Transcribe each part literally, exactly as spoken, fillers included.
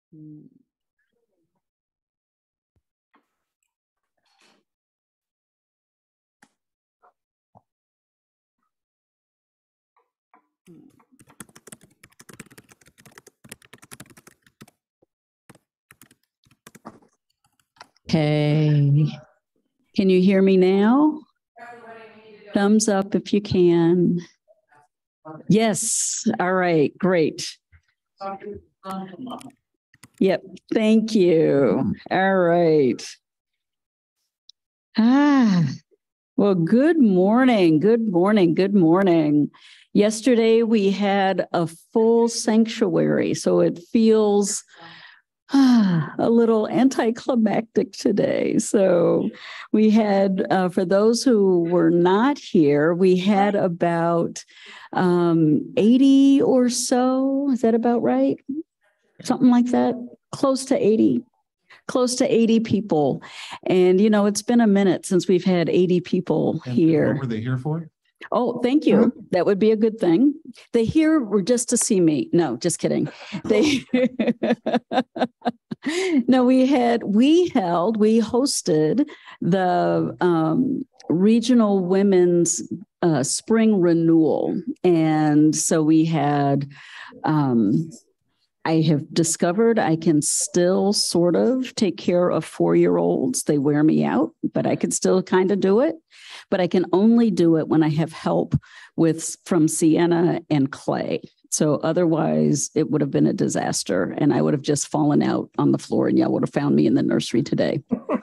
Hmm. Okay. Can you hear me now? Thumbs up if you can. Yes. All right. Great. Yep. Thank you. All right. Ah, well, good morning. Good morning. Good morning. Yesterday we had a full sanctuary, so it feels ah, a little anticlimactic today. So we had, uh, for those who were not here, we had about um, eighty or so. Is that about right? Something like that, close to eighty. Close to eighty people. And, you know, it's been a minute since we've had eighty people And here. what were they here for? Oh, thank you. That would be a good thing. They here were just to see me. No, just kidding. They No, we had, we held, we hosted the um, regional women's uh, spring renewal. And so we had um, I have discovered I can still sort of take care of four-year-olds. They wear me out, but I can still kind of do it. But I can only do it when I have help with from Sienna and Clay. So otherwise, it would have been a disaster, and I would have just fallen out on the floor, and y'all would have found me in the nursery today.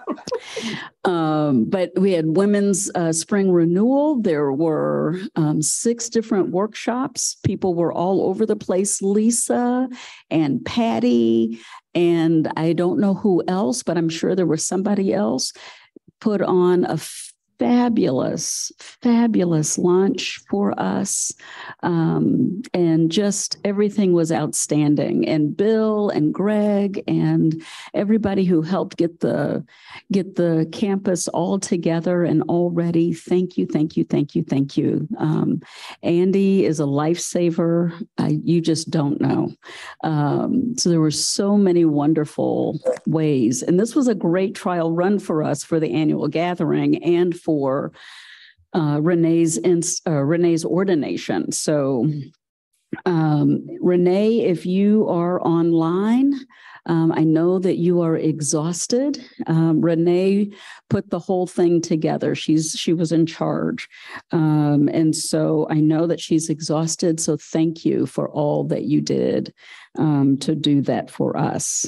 Um, but we had women's uh, spring renewal. There were um, six different workshops. People were all over the place. Lisa and Patty, and I don't know who else, but I'm sure there was somebody else, put on a fabulous, fabulous lunch for us. Um, and just everything was outstanding. And Bill and Greg and everybody who helped get the get the campus all together and all ready. Thank you, thank you, thank you, thank you. Um, Andy is a lifesaver. I, you just don't know. Um, so there were so many wonderful ways. And this was a great trial run for us for the annual gathering and for uh, Renee's uh, Renee's ordination. So um, Renee, if you are online, um, I know that you are exhausted. Um, Renee put the whole thing together. She's she was in charge. Um, and so I know that she's exhausted. So thank you for all that you did um, to do that for us.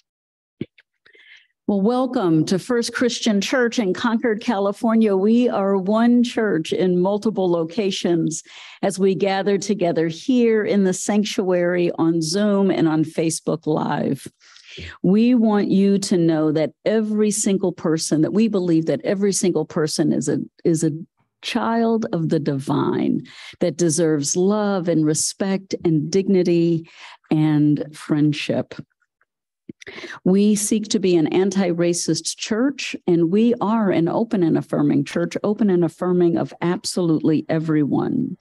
Well, welcome to First Christian Church in Concord, California. We are one church in multiple locations as we gather together here in the sanctuary on Zoom and on Facebook Live. We want you to know that every single person, that we believe that every single person is a, is a child of the divine that deserves love and respect and dignity and friendship. We seek to be an anti-racist church, and we are an open and affirming church, open and affirming of absolutely everyone.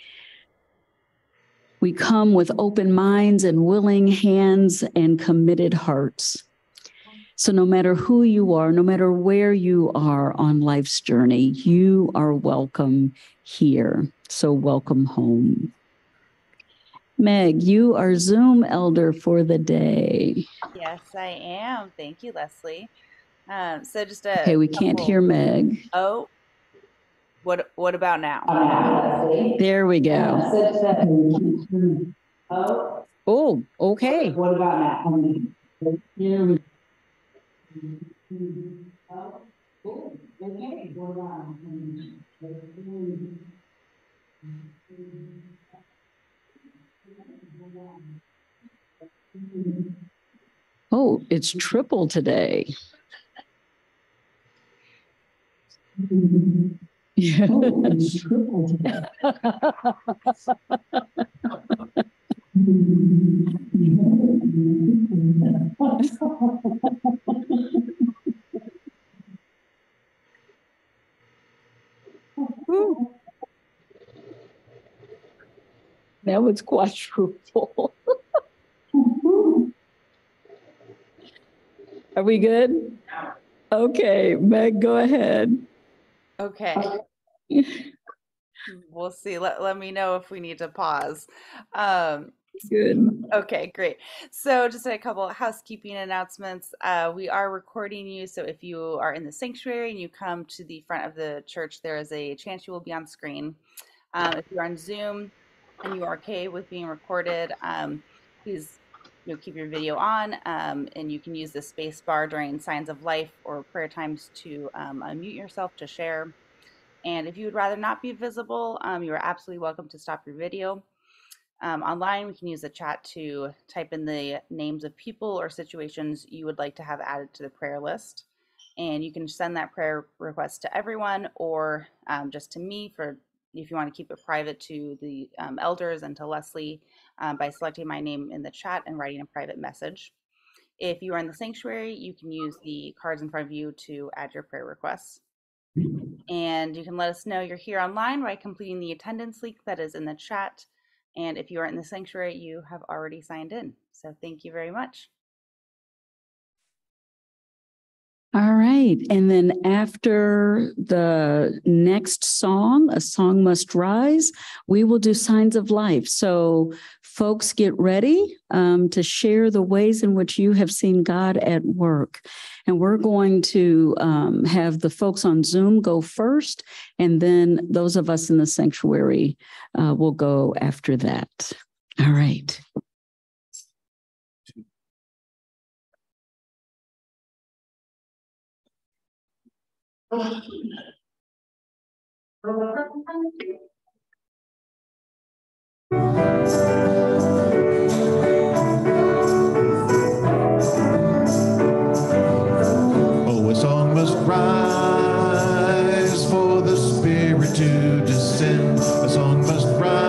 We come with open minds and willing hands and committed hearts. So no matter who you are, no matter where you are on life's journey, you are welcome here. So welcome home. Meg, you are Zoom elder for the day. Yes, I am. Thank you, Leslie. Um, so just a Okay, we can't couple... hear Meg. Oh, what what about now? There we go. Oh, okay. What about now? Here we Oh, it's triple today. Yeah. Oh, it's triple today. Now it's quadruple. Are we good? Okay, Meg, go ahead. Okay. We'll see. Let, let me know if we need to pause. Um, Good. okay, great. So just a couple of housekeeping announcements. Uh, we are recording you, so if you are in the sanctuary and you come to the front of the church, there is a chance you will be on screen. Um, if you're on Zoom and you are okay with being recorded, um, please you know, keep your video on, um, and you can use the space bar during signs of life or prayer times to um, unmute yourself to share. And if you would rather not be visible, um, you are absolutely welcome to stop your video. Um, online, we can use the chat to type in the names of people or situations you would like to have added to the prayer list. And you can send that prayer request to everyone or um, just to me for if you want to keep it private to the um, elders and to Leslie um, by selecting my name in the chat and writing a private message. If you are in the sanctuary, you can use the cards in front of you to add your prayer requests. And you can let us know you're here online by completing the attendance link that is in the chat. And if you are in the sanctuary, you have already signed in. So thank you very much. All right. And then after the next song, A Song Must Rise, we will do Signs of Life. So folks, get ready um, to share the ways in which you have seen God at work. And we're going to um, have the folks on Zoom go first, and then those of us in the sanctuary uh, will go after that. All right. Oh, a song must rise for the Spirit to descend. A song must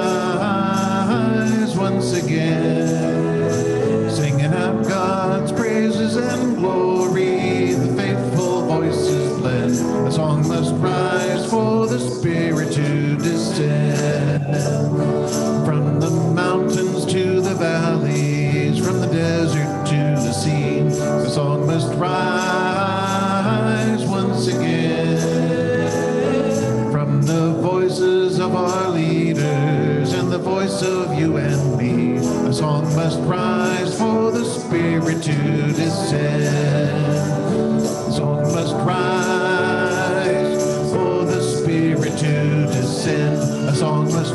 rise once again, singing out God's praises and glory. The faithful voices blend. A song must rise for the Spirit to descend. From the mountains to the valleys, from the desert to the sea, the song must rise once again. From the voices of our leaders and the voice of you and me, a song must rise for the Spirit to descend. The song must rise for the Spirit to descend. A song must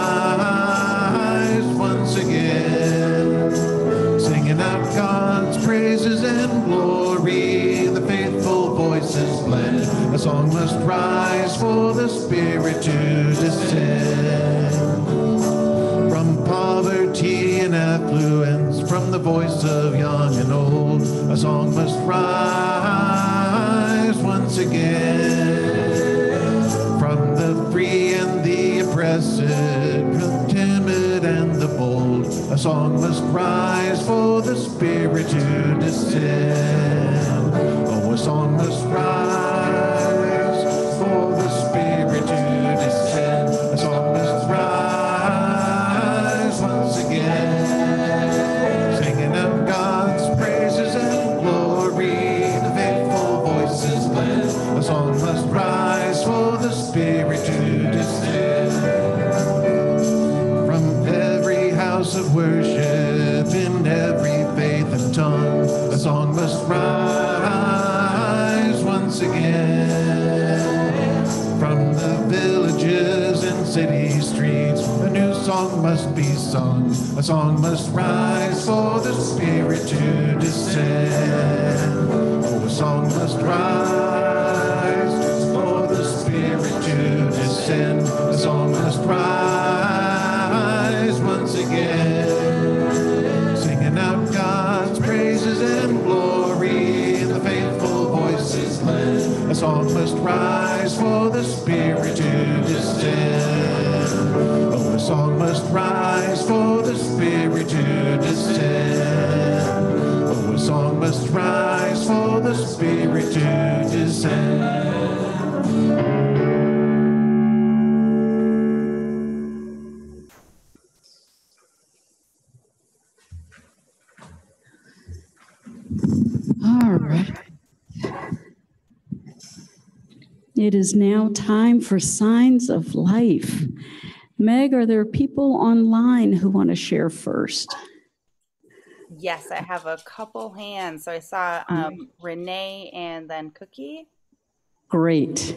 rise once again, singing out God's praises and glory. The faithful voices blend. A song must rise for the Spirit to descend. From poverty and affluence, from the voice of young and old, a song must rise once again. From the free and the oppressed, from the timid and the bold, a song must rise for the Spirit to descend. Oh, a song must rise for the Spirit to descend. A song must rise once again, singing out God's praises and glory. The faithful voices blend. A song must rise for the Spirit to descend. From every house of worship, in every faith and tongue, a song must rise once again. From the villages and city streets, a new song must be sung. A song must rise for the Spirit to descend. Oh, a song must rise for the Spirit to descend. A song must rise once again, singing out God's praises and glory. The faithful voices blend. A song must rise for the Spirit to descend. Oh, a song must rise for the Spirit to descend. Oh, a song must rise for the Spirit to descend. All right. It is now time for Signs of Life. Meg, are there people online who want to share first? Yes, I have a couple hands. So I saw um, Renee and then Cookie. Great.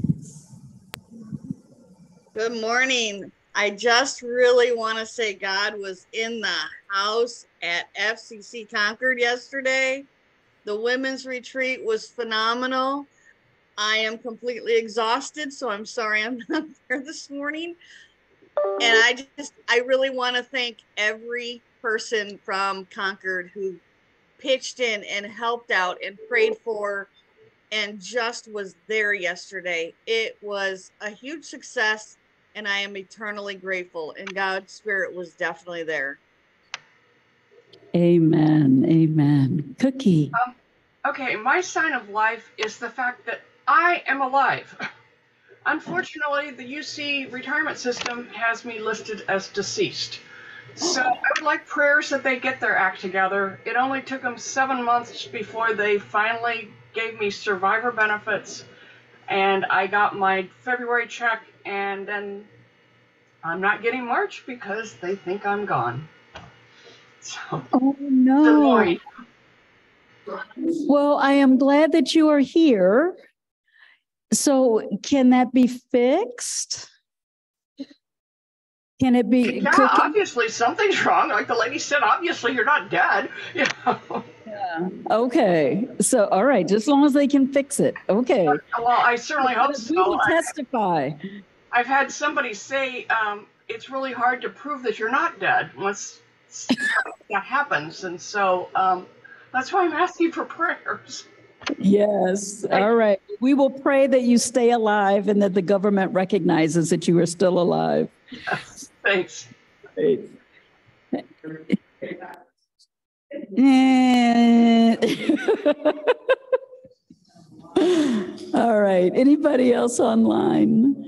Good morning. I just really want to say God was in the house at F C C Concord yesterday. The women's retreat was phenomenal. I am completely exhausted, so I'm sorry I'm not there this morning. And I just, I really want to thank every person from Concord who pitched in and helped out and prayed for and just was there yesterday. It was a huge success, and I am eternally grateful. And God's Spirit was definitely there. Amen. Amen. Cookie. Um, okay, my sign of life is the fact that I am alive. Unfortunately, the U C retirement system has me listed as deceased. So I would like prayers that they get their act together. It only took them seven months before they finally gave me survivor benefits, and I got my February check, and then I'm not getting March because they think I'm gone. So, oh, no. Well, I am glad that you are here. So can that be fixed? Can it be? Yeah, Cookie? Obviously something's wrong. Like the lady said, obviously you're not dead. You know? Yeah. Okay. So, all right. Just as long as they can fix it. Okay. Well, I certainly hope so. We will testify. I've had somebody say um, it's really hard to prove that you're not dead once that happens. And so um, that's why I'm asking for prayers. Yes. All right. We will pray that you stay alive and that the government recognizes that you are still alive. Yes. Thanks. Great. All right. Anybody else online?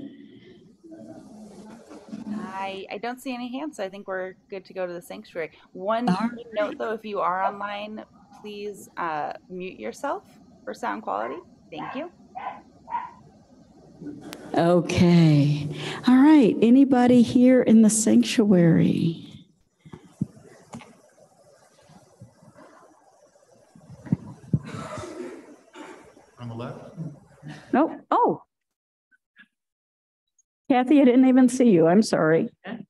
I, I don't see any hands, so I think we're good to go to the sanctuary. One All note, though, if you are online, please uh, mute yourself for sound quality. Thank you. Okay. All right. Anybody here in the sanctuary? On the left? No. Oh. Kathy, I didn't even see you. I'm sorry.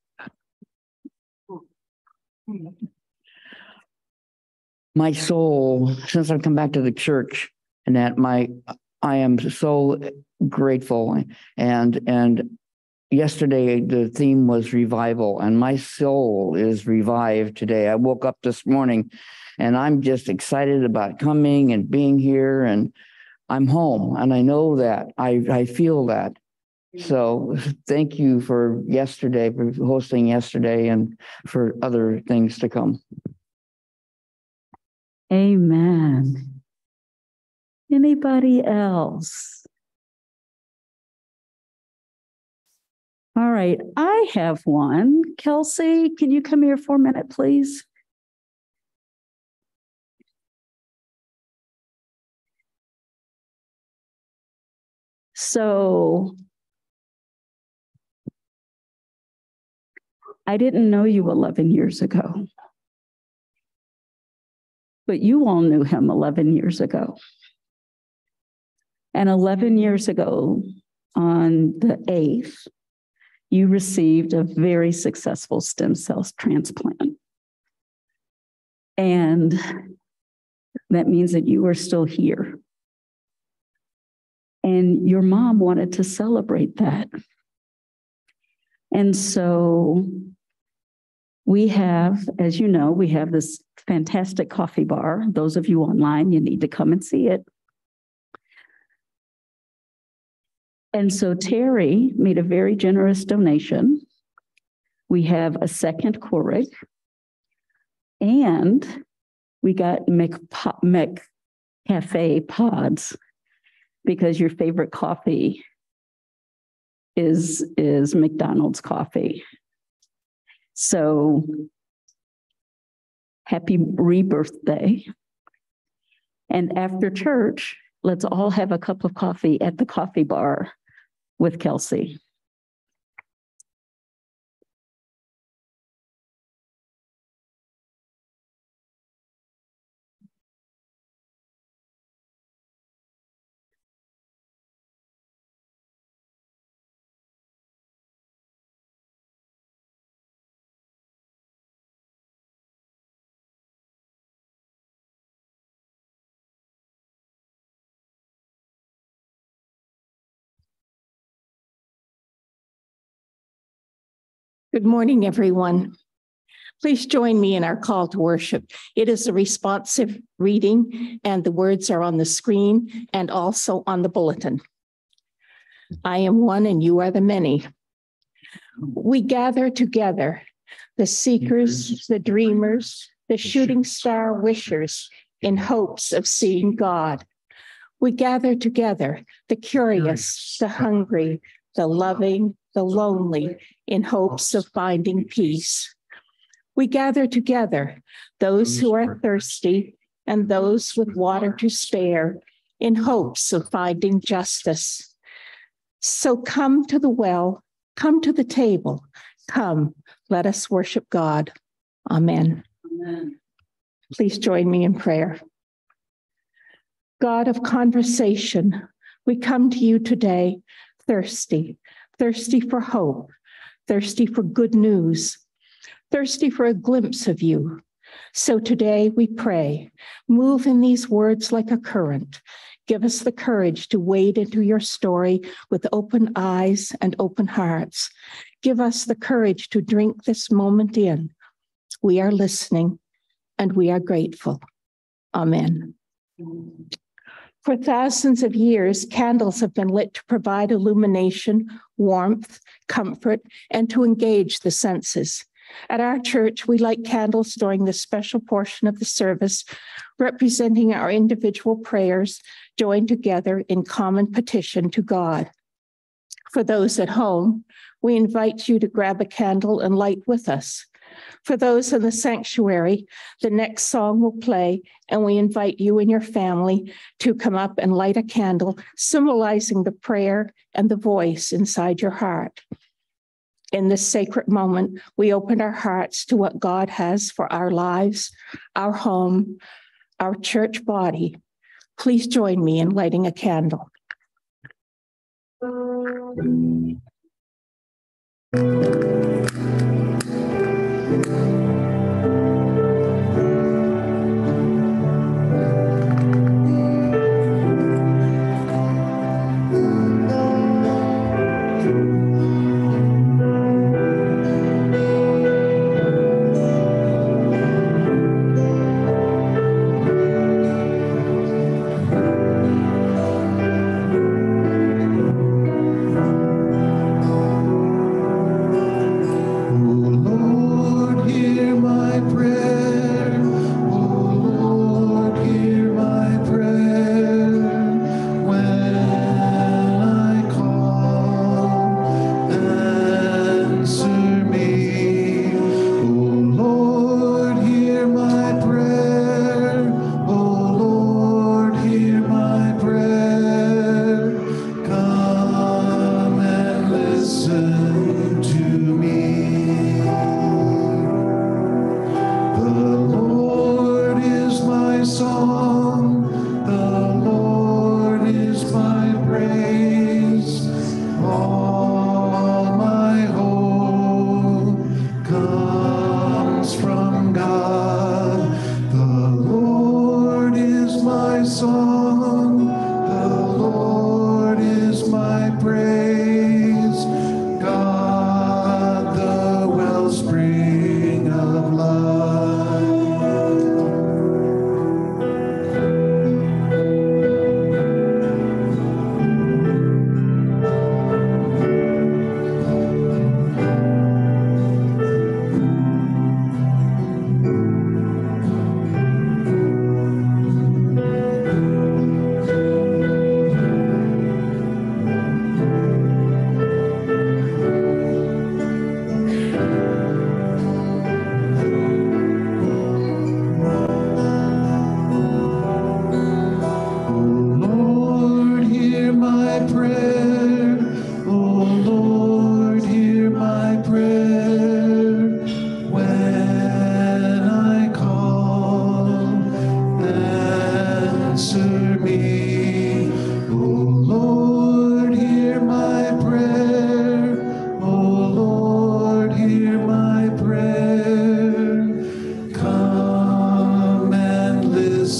My soul, since I've come back to the church, and that my, I am so grateful. And, and yesterday the theme was revival, and my soul is revived today. I woke up this morning and I'm just excited about coming and being here, and I'm home, and I know that, I, I feel that. So thank you for yesterday, for hosting yesterday, and for other things to come. Amen. Anybody else? All right, I have one. Kelsey, can you come here for a minute, please? So I didn't know you eleven years ago, but you all knew him eleven years ago. And eleven years ago, on the eighth, you received a very successful stem cell transplant. And that means that you are still here. And your mom wanted to celebrate that. And so we have, as you know, we have this fantastic coffee bar. Those of you online, you need to come and see it. And so Terry made a very generous donation. We have a second Keurig, and we got Mc, Mc Cafe pods, because your favorite coffee is, is McDonald's coffee. So happy rebirthday. And after church, let's all have a cup of coffee at the coffee bar with Kelsey. Good morning, everyone. Please join me in our call to worship. It is a responsive reading, and the words are on the screen and also on the bulletin. I am one and you are the many. We gather together, the seekers, the dreamers, the shooting star wishers, in hopes of seeing God. We gather together, the curious, the hungry, the loving, the lonely, in hopes of finding peace. We gather together, those who are thirsty and those with water to spare, in hopes of finding justice. So come to the well, come to the table, come, let us worship God. Amen. Amen. Please join me in prayer. God of conversation, we come to you today thirsty, thirsty for hope, thirsty for good news, thirsty for a glimpse of you. So today we pray, move in these words like a current. Give us the courage to wade into your story with open eyes and open hearts. Give us the courage to drink this moment in. We are listening and we are grateful. Amen. For thousands of years, candles have been lit to provide illumination, warmth, comfort, and to engage the senses. At our church, we light candles during this special portion of the service, representing our individual prayers joined together in common petition to God. For those at home, we invite you to grab a candle and light with us. For those in the sanctuary, the next song will play, and we invite you and your family to come up and light a candle, symbolizing the prayer and the voice inside your heart. In this sacred moment, we open our hearts to what God has for our lives, our home, our church body. Please join me in lighting a candle.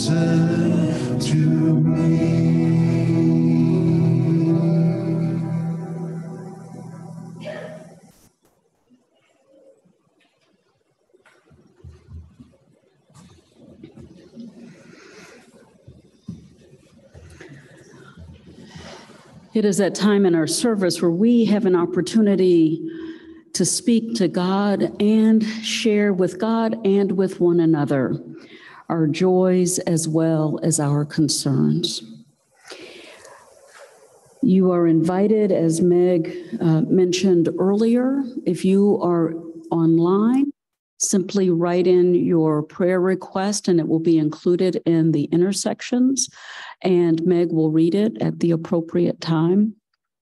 listen to me. It is that time in our service where we have an opportunity to speak to God and share with God and with one another our joys as well as our concerns. You are invited, as Meg uh, mentioned earlier, if you are online, simply write in your prayer request and it will be included in the intersections, and Meg will read it at the appropriate time.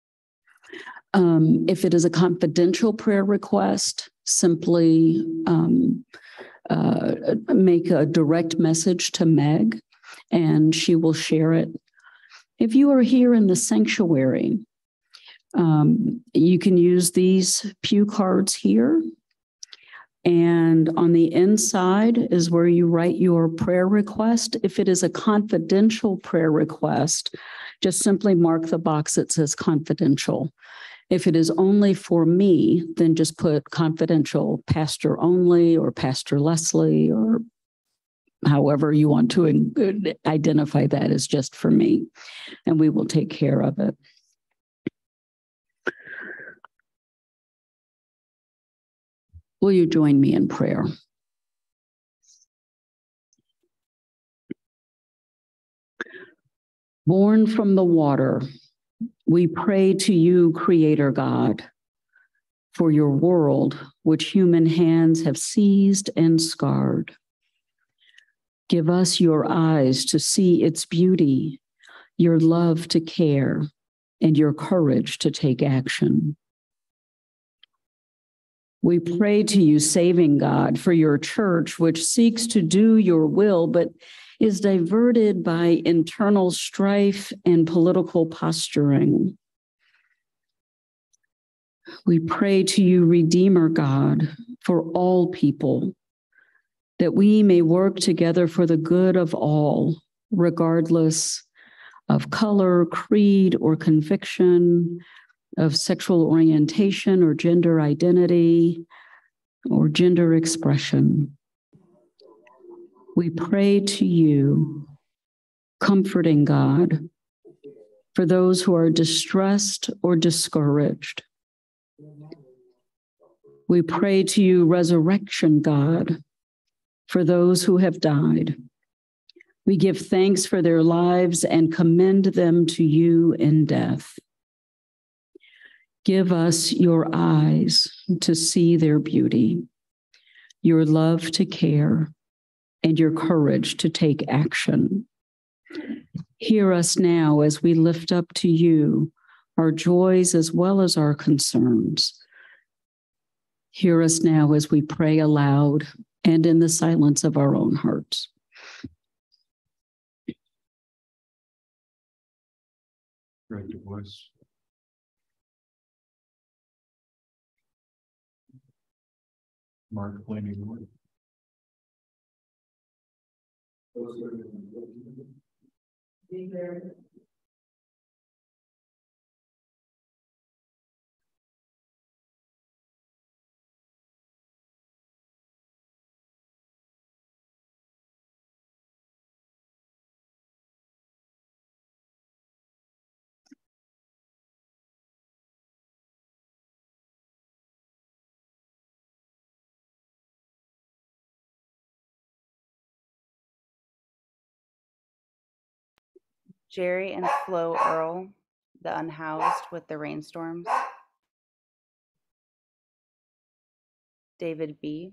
Um, if it is a confidential prayer request, simply um, uh, make a direct message to Meg and she will share it. If you are here in the sanctuary, um, you can use these pew cards here. And on the inside is where you write your prayer request. If it is a confidential prayer request, just simply mark the box that says confidential. If it is only for me, then just put confidential, pastor only, or Pastor Leslie, or however you want to identify that as just for me, and we will take care of it. Will you join me in prayer? Born from the water, we pray to you, Creator God, for your world, which human hands have seized and scarred. Give us your eyes to see its beauty, your love to care, and your courage to take action. We pray to you, saving God, for your church, which seeks to do your will, but is diverted by internal strife and political posturing. We pray to you, Redeemer God, for all people, that we may work together for the good of all, regardless of color, creed, or conviction, of sexual orientation or gender identity or gender expression. We pray to you, comforting God, for those who are distressed or discouraged. We pray to you, resurrection God, for those who have died. We give thanks for their lives and commend them to you in death. Give us your eyes to see their beauty, your love to care, and your courage to take action. Hear us now as we lift up to you our joys as well as our concerns. Hear us now as we pray aloud and in the silence of our own hearts. Great voice. Mark Blaney Ward. Jerry and Flo Earl, the unhoused with the rainstorms. David B.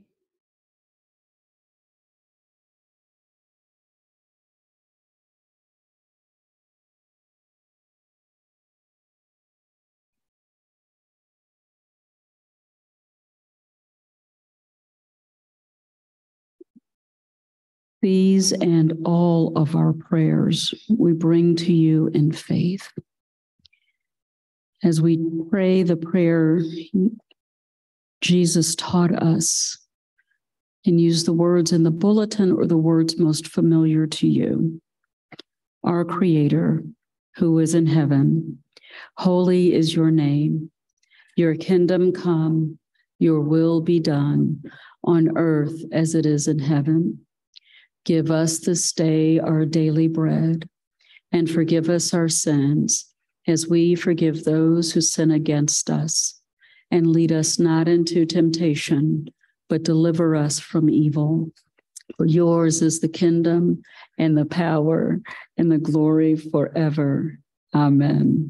These and all of our prayers we bring to you in faith. As we pray the prayer Jesus taught us and use the words in the bulletin or the words most familiar to you. Our Creator, who is in heaven, holy is your name. Your kingdom come, your will be done on earth as it is in heaven. Give us this day our daily bread, and forgive us our sins as we forgive those who sin against us. And lead us not into temptation, but deliver us from evil. For yours is the kingdom and the power and the glory forever. Amen.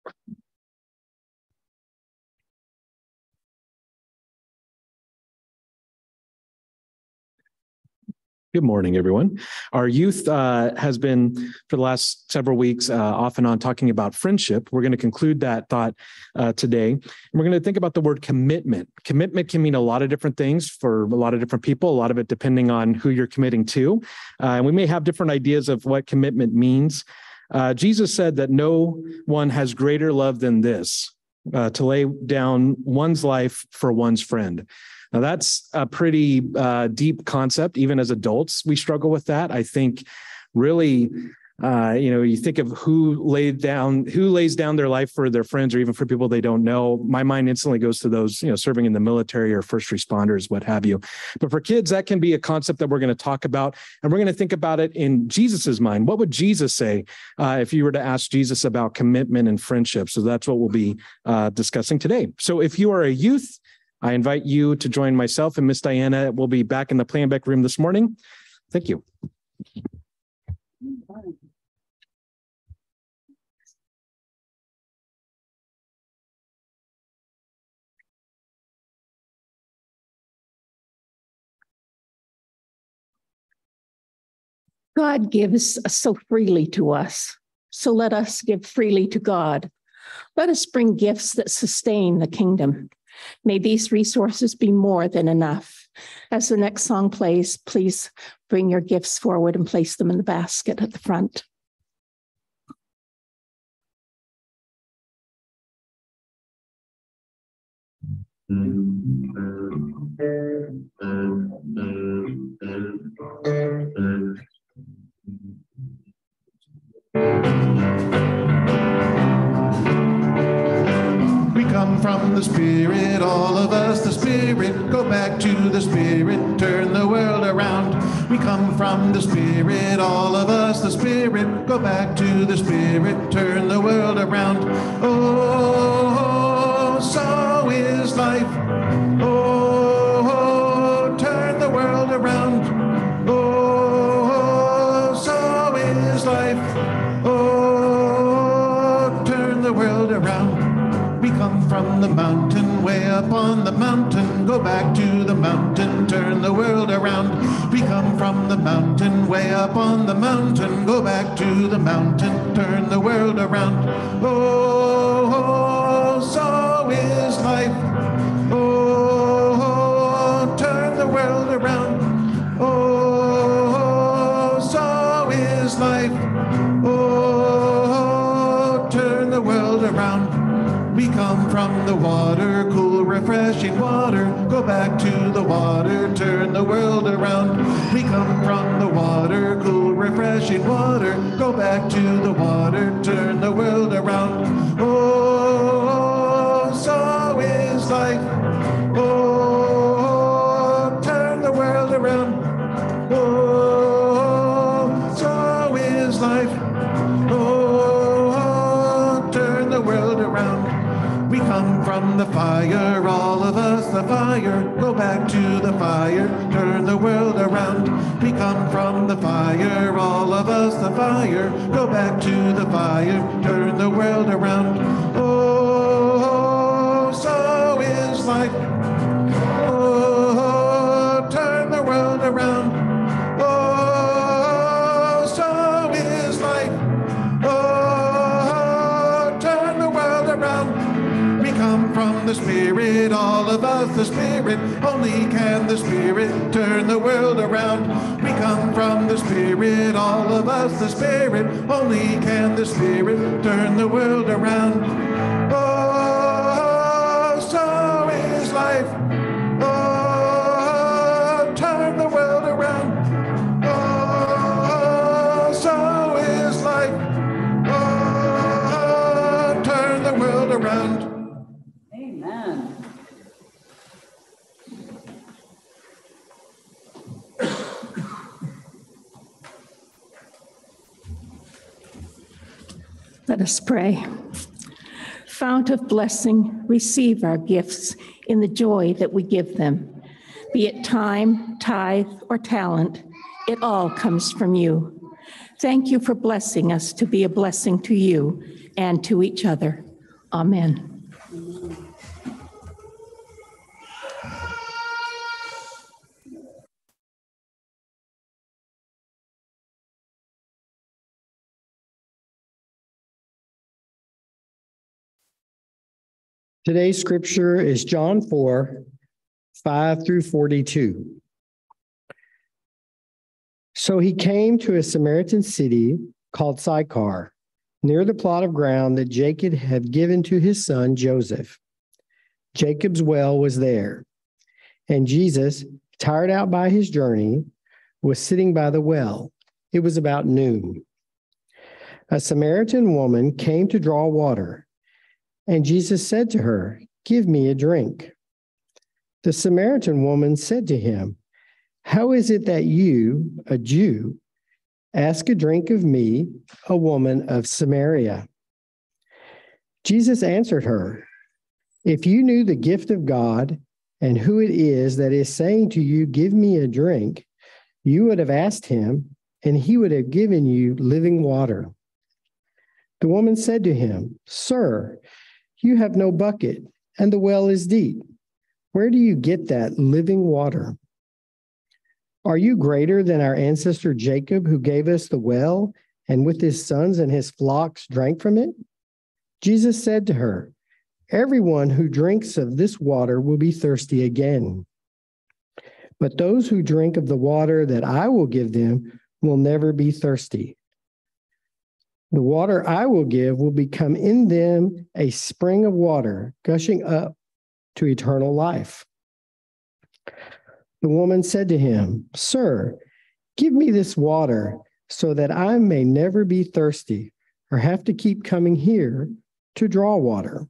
Good morning, everyone. Our youth uh, has been, for the last several weeks, uh, off and on talking about friendship. We're going to conclude that thought uh, today. And we're going to think about the word commitment. Commitment can mean a lot of different things for a lot of different people, a lot of it depending on who you're committing to. Uh, and we may have different ideas of what commitment means. Uh, Jesus said that no one has greater love than this, uh, to lay down one's life for one's friend. Now, that's a pretty uh, deep concept. Even as adults, we struggle with that. I think really, uh, you know, you think of who laid down, who lays down their life for their friends or even for people they don't know. My mind instantly goes to those, you know, serving in the military or first responders, what have you. But for kids, that can be a concept that we're going to talk about. And we're going to think about it in Jesus's mind. What would Jesus say uh, if you were to ask Jesus about commitment and friendship? So that's what we'll be uh, discussing today. So if you are a youth, I invite you to join myself and Miss Diana. We'll be back in the Planbeck room this morning. Thank you. God gives so freely to us, so let us give freely to God. Let us bring gifts that sustain the kingdom. May these resources be more than enough. As the next song plays, please bring your gifts forward and place them in the basket at the front. We come from the Spirit, all of us, the Spirit. Go back to the Spirit, turn the world around. We come from the Spirit, all of us, the Spirit. Go back to the Spirit, turn the world around. Oh, so is life. Oh, turn the world around. Oh, so is life. Oh, turn the world around. We come from the mountain, way up on the mountain. Go back to the mountain, turn the world around. We come from the mountain, way up on the mountain. Go back to the mountain, turn the world around. Oh, so is life. Oh, turn the world around. Oh, so is life. Oh, turn the world around. We come from the water, cool, refreshing water. Go back to the water, turn the world around. We come from the water, cool, refreshing water. Go back to the water, turn the world around. Oh, so is life. Oh, turn the world around. Oh, so is life. Oh, turn the world around. We come from the fire, all of us, the fire. Go back to the fire, turn the world around. We come from the fire, all of us, the fire. Go back to the fire, turn the world around. Oh, so is life. Oh, turn the world around. Oh, so is life. Oh, turn the world around. We come from the Spirit, all of us, the Spirit. Only can the Spirit turn the world around. We come from the Spirit, all of us, the Spirit. Only can the Spirit turn the world around. Oh, so is life. Oh, turn Let us pray. Fount of blessing, receive our gifts in the joy that we give them. Be it time, tithe, or talent, it all comes from you. Thank you for blessing us to be a blessing to you and to each other. Amen. Today's scripture is John four, five through forty-two. So he came to a Samaritan city called Sychar, near the plot of ground that Jacob had given to his son Joseph. Jacob's well was there, and Jesus, tired out by his journey, was sitting by the well. It was about noon. A Samaritan woman came to draw water. And Jesus said to her, "Give me a drink." The Samaritan woman said to him, "How is it that you, a Jew, ask a drink of me, a woman of Samaria?" Jesus answered her, "If you knew the gift of God and who it is that is saying to you, 'Give me a drink,' you would have asked him, and he would have given you living water." The woman said to him, "Sir, you have no bucket, and the well is deep. Where do you get that living water? Are you greater than our ancestor Jacob, who gave us the well, and with his sons and his flocks drank from it?" Jesus said to her, "Everyone who drinks of this water will be thirsty again. But those who drink of the water that I will give them will never be thirsty. The water I will give will become in them a spring of water gushing up to eternal life." The woman said to him, "Sir, give me this water so that I may never be thirsty or have to keep coming here to draw water."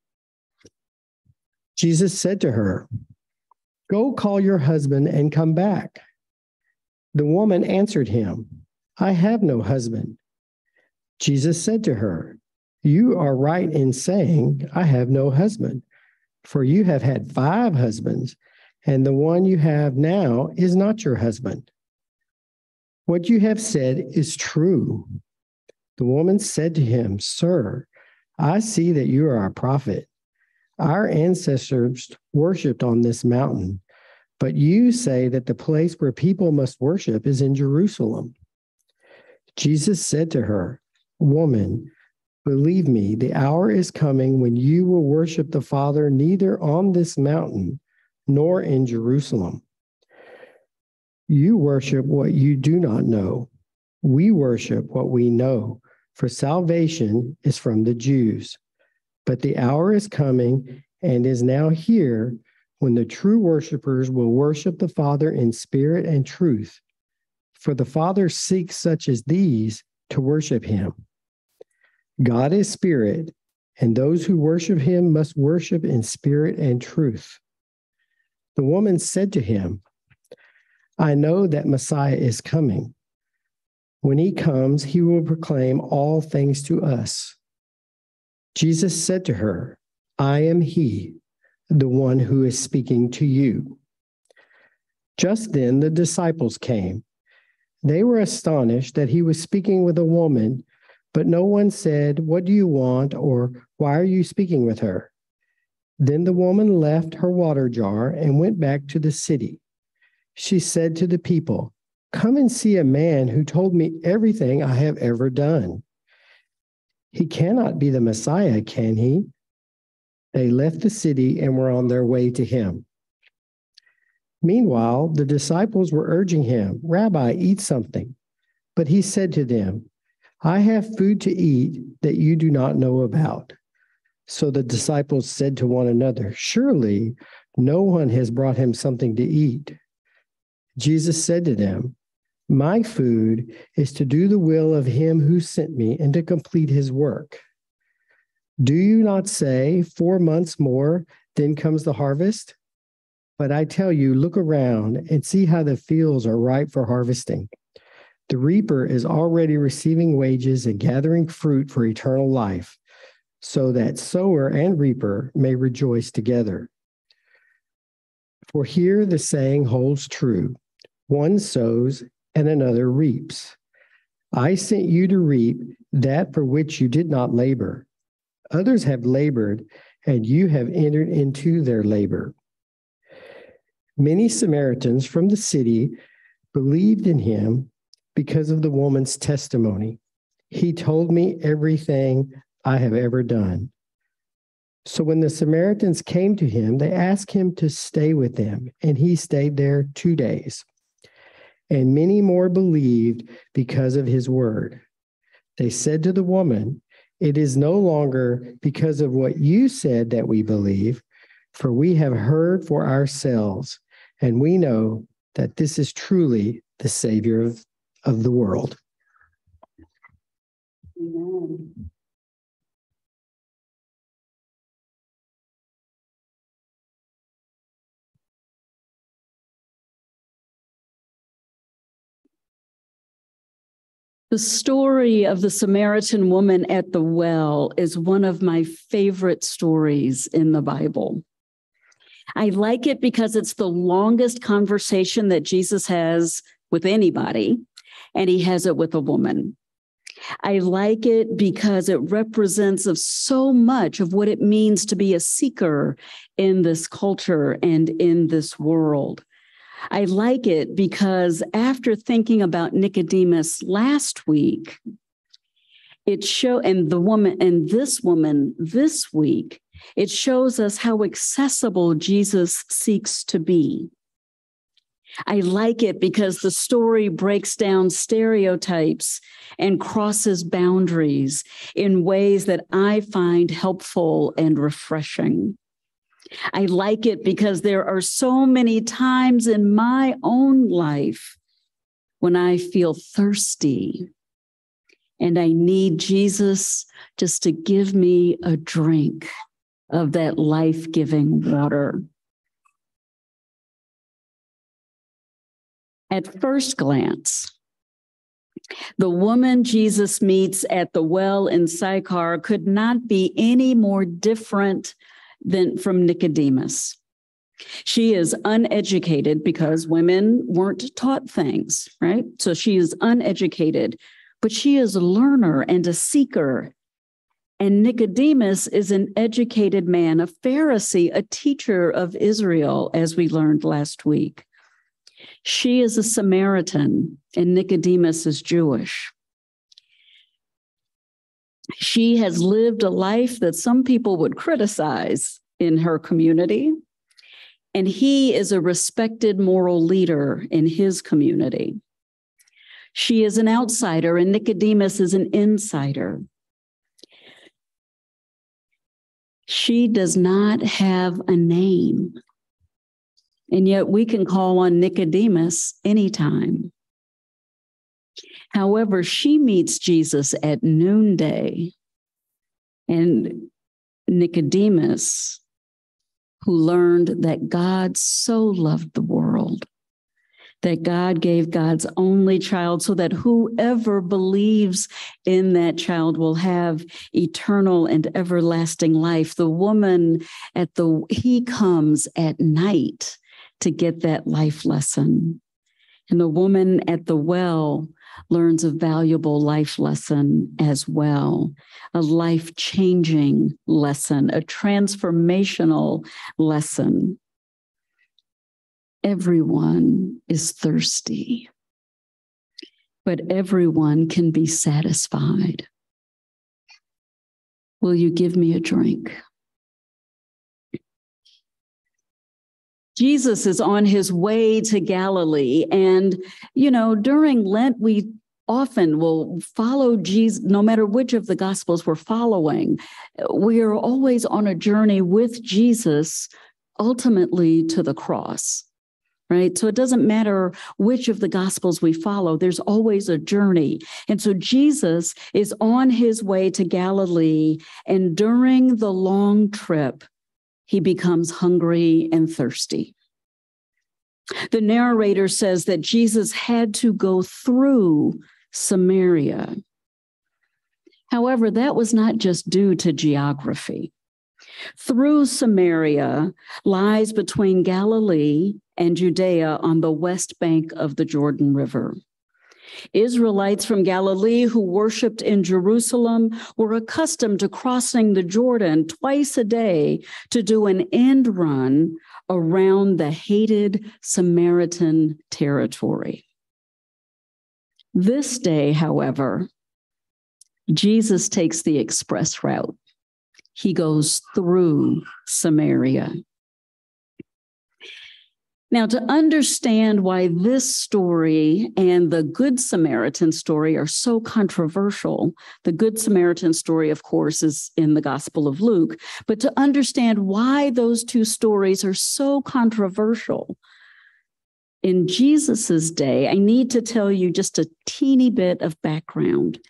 Jesus said to her, "Go call your husband and come back." The woman answered him, "I have no husband." Jesus said to her, "You are right in saying, 'I have no husband,' for you have had five husbands, and the one you have now is not your husband. What you have said is true." The woman said to him, "Sir, I see that you are a prophet. Our ancestors worshipped on this mountain, but you say that the place where people must worship is in Jerusalem." Jesus said to her, "Woman, believe me, the hour is coming when you will worship the Father neither on this mountain nor in Jerusalem. You worship what you do not know. We worship what we know, for salvation is from the Jews. But the hour is coming and is now here when the true worshipers will worship the Father in spirit and truth, for the Father seeks such as these to worship him. God is spirit, and those who worship him must worship in spirit and truth." The woman said to him, "I know that Messiah is coming. When he comes, he will proclaim all things to us." Jesus said to her, "I am he, the one who is speaking to you." Just then the disciples came. They were astonished that he was speaking with a woman, but no one said, "What do you want?" or "Why are you speaking with her?" Then the woman left her water jar and went back to the city. She said to the people, "Come and see a man who told me everything I have ever done. He cannot be the Messiah, can he?" They left the city and were on their way to him. Meanwhile, the disciples were urging him, "Rabbi, eat something." But he said to them, "I have food to eat that you do not know about." So the disciples said to one another, "Surely no one has brought him something to eat." Jesus said to them, "My food is to do the will of him who sent me and to complete his work. Do you not say, 'Four months more, then comes the harvest'? But I tell you, look around and see how the fields are ripe for harvesting. The reaper is already receiving wages and gathering fruit for eternal life, so that sower and reaper may rejoice together. For here the saying holds true, one sows and another reaps. I sent you to reap that for which you did not labor. Others have labored, and you have entered into their labor. Many Samaritans from the city believed in him because of the woman's testimony. He told me everything I have ever done. So when the Samaritans came to him, they asked him to stay with them, and he stayed there two days. And many more believed because of his word. They said to the woman, "It is no longer because of what you said that we believe, for we have heard for ourselves, and we know that this is truly the Savior of, of the world." Amen. The story of the Samaritan woman at the well is one of my favorite stories in the Bible. I like it because it's the longest conversation that Jesus has with anybody, and he has it with a woman. I like it because it represents of so much of what it means to be a seeker in this culture and in this world. I like it because after thinking about Nicodemus last week, it show and the woman and this woman this week, it shows us how accessible Jesus seeks to be. I like it because the story breaks down stereotypes and crosses boundaries in ways that I find helpful and refreshing. I like it because there are so many times in my own life when I feel thirsty and I need Jesus just to give me a drink of that life-giving water. At first glance, the woman Jesus meets at the well in Sychar could not be any more different than from Nicodemus. She is uneducated because women weren't taught things, right? So she is uneducated, but she is a learner and a seeker. And Nicodemus is an educated man, a Pharisee, a teacher of Israel, as we learned last week. She is a Samaritan, and Nicodemus is Jewish. She has lived a life that some people would criticize in her community, and he is a respected moral leader in his community. She is an outsider, and Nicodemus is an insider. She does not have a name, and yet we can call on Nicodemus anytime. However, she meets Jesus at noonday, and Nicodemus, who learned that God so loved the world, that God gave God's only child so that whoever believes in that child will have eternal and everlasting life. The woman at the, he comes at night to get that life lesson. And the woman at the well learns a valuable life lesson as well, a life-changing lesson, a transformational lesson. Everyone is thirsty, but everyone can be satisfied. Will you give me a drink? Jesus is on his way to Galilee. And, you know, during Lent, we often will follow Jesus, no matter which of the Gospels we're following. We are always on a journey with Jesus, ultimately to the cross, right? So it doesn't matter which of the Gospels we follow, there's always a journey. And so Jesus is on his way to Galilee, and during the long trip, he becomes hungry and thirsty. The narrator says that Jesus had to go through Samaria. However, that was not just due to geography. Through Samaria lies between Galilee and Judea on the west bank of the Jordan River. Israelites from Galilee who worshiped in Jerusalem were accustomed to crossing the Jordan twice a day to do an end run around the hated Samaritan territory. This day, however, Jesus takes the express route. He goes through Samaria. Now, to understand why this story and the Good Samaritan story are so controversial, the Good Samaritan story, of course, is in the Gospel of Luke, but to understand why those two stories are so controversial, in Jesus's day, I need to tell you just a teeny bit of background.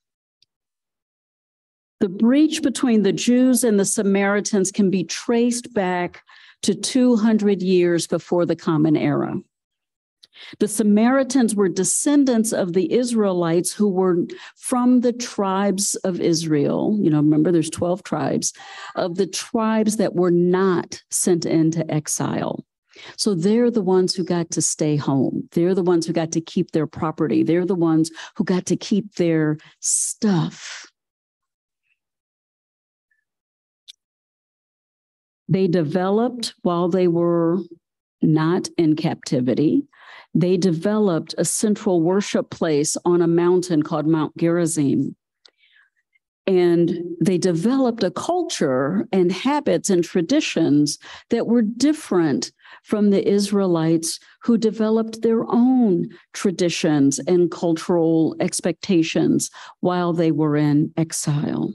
The breach between the Jews and the Samaritans can be traced back to two hundred years before the Common Era. The Samaritans were descendants of the Israelites who were from the tribes of Israel. You know, remember there's twelve tribes, of the tribes that were not sent into exile. So they're the ones who got to stay home. They're the ones who got to keep their property. They're the ones who got to keep their stuff. They developed, while they were not in captivity, they developed a central worship place on a mountain called Mount Gerizim. And they developed a culture and habits and traditions that were different from the Israelites who developed their own traditions and cultural expectations while they were in exile.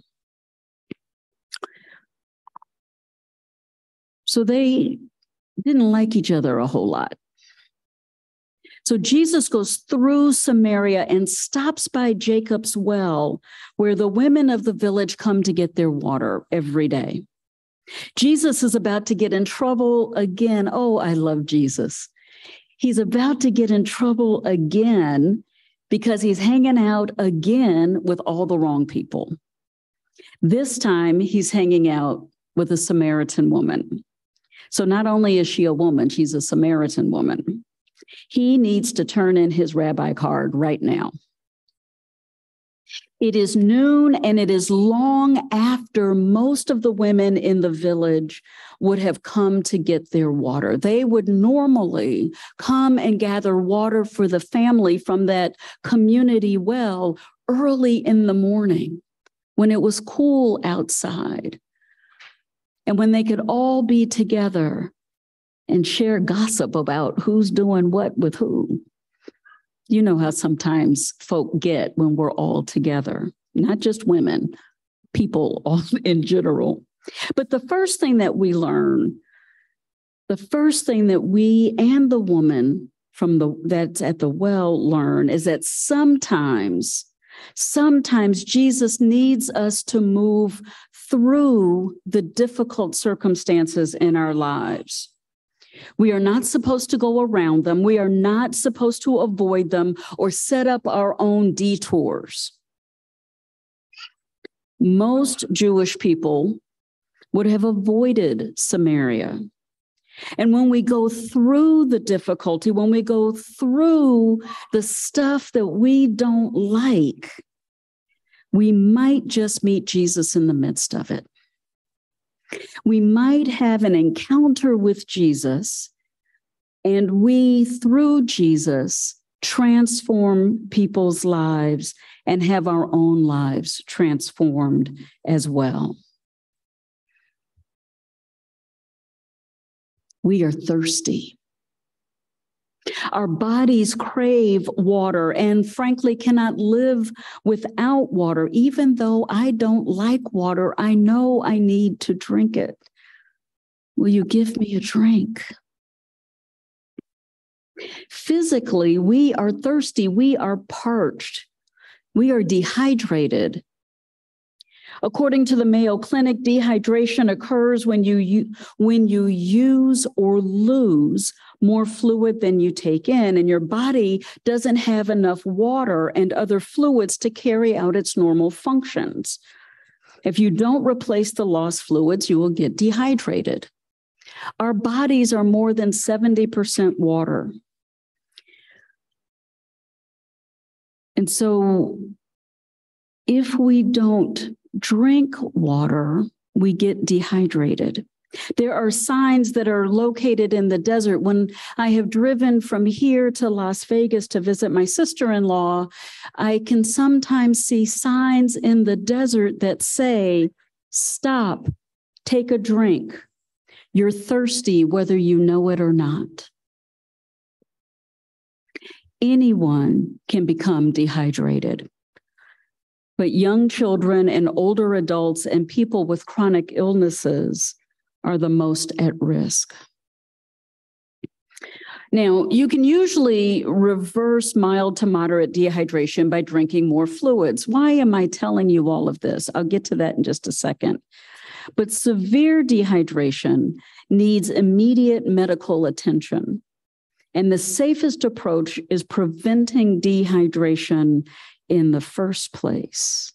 So they didn't like each other a whole lot. So Jesus goes through Samaria and stops by Jacob's well, where the women of the village come to get their water every day. Jesus is about to get in trouble again. Oh, I love Jesus. He's about to get in trouble again because he's hanging out again with all the wrong people. This time he's hanging out with a Samaritan woman. So not only is she a woman, she's a Samaritan woman. He needs to turn in his rabbi card right now. It is noon, and it is long after most of the women in the village would have come to get their water. They would normally come and gather water for the family from that community well early in the morning when it was cool outside. And when they could all be together and share gossip about who's doing what with who. You know how sometimes folk get when we're all together, not just women, people all in general. But the first thing that we learn, the first thing that we and the woman from the that's at the well learn is that sometimes Sometimes Jesus needs us to move through the difficult circumstances in our lives. We are not supposed to go around them. We are not supposed to avoid them or set up our own detours. Most Jewish people would have avoided Samaria. And when we go through the difficulty, when we go through the stuff that we don't like, we might just meet Jesus in the midst of it. We might have an encounter with Jesus, and we, through Jesus, transform people's lives and have our own lives transformed as well. We are thirsty. Our bodies crave water and frankly cannot live without water. Even though I don't like water, I know I need to drink it. Will you give me a drink? Physically, we are thirsty. We are parched. We are dehydrated. According to the Mayo Clinic, dehydration occurs when you, you when you use or lose more fluid than you take in, and your body doesn't have enough water and other fluids to carry out its normal functions. If you don't replace the lost fluids, you will get dehydrated. Our bodies are more than seventy percent water. And so if we don't drink water, we get dehydrated. There are signs that are located in the desert. When I have driven from here to Las Vegas to visit my sister-in-law, I can sometimes see signs in the desert that say, stop, take a drink. You're thirsty whether you know it or not. Anyone can become dehydrated. But young children and older adults and people with chronic illnesses are the most at risk. Now, you can usually reverse mild to moderate dehydration by drinking more fluids. Why am I telling you all of this? I'll get to that in just a second. But severe dehydration needs immediate medical attention. And the safest approach is preventing dehydration in the first place.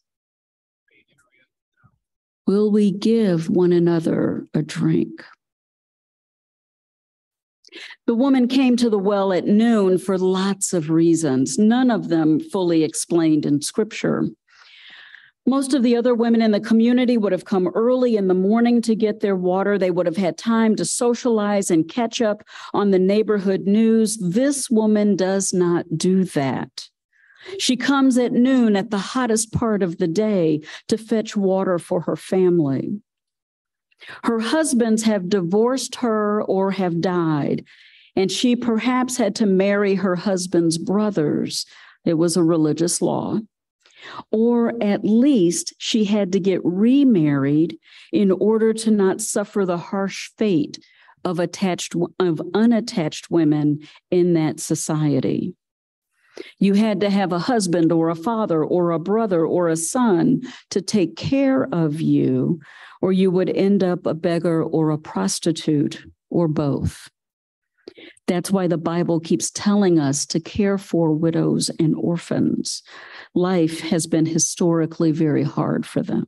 Will we give one another a drink? The woman came to the well at noon for lots of reasons, none of them fully explained in Scripture. Most of the other women in the community would have come early in the morning to get their water. They would have had time to socialize and catch up on the neighborhood news. This woman does not do that. She comes at noon at the hottest part of the day to fetch water for her family. Her husbands have divorced her or have died, and she perhaps had to marry her husband's brothers. It was a religious law. Or at least she had to get remarried in order to not suffer the harsh fate of attached of unattached women in that society. You had to have a husband or a father or a brother or a son to take care of you, or you would end up a beggar or a prostitute or both. That's why the Bible keeps telling us to care for widows and orphans. Life has been historically very hard for them.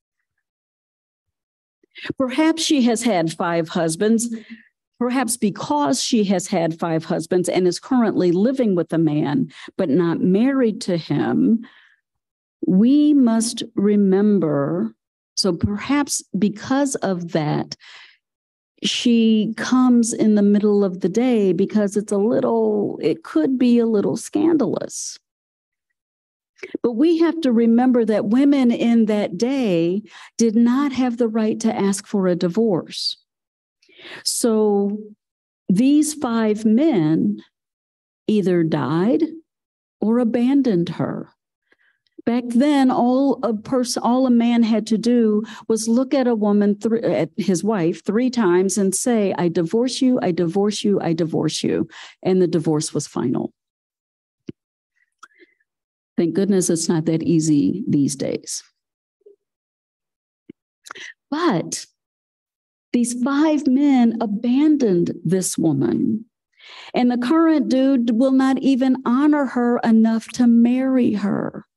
Perhaps she has had five husbands. Perhaps because she has had five husbands and is currently living with a man, but not married to him, we must remember, so perhaps because of that, she comes in the middle of the day because it's a little, it could be a little scandalous. But we have to remember that women in that day did not have the right to ask for a divorce. So these five men either died or abandoned her. Back then, all a person, all a man had to do was look at a woman, th- at his wife, three times and say, "I divorce you, I divorce you, I divorce you," and the divorce was final. Thank goodness it's not that easy these days. But these five men abandoned this woman, and the current dude will not even honor her enough to marry her.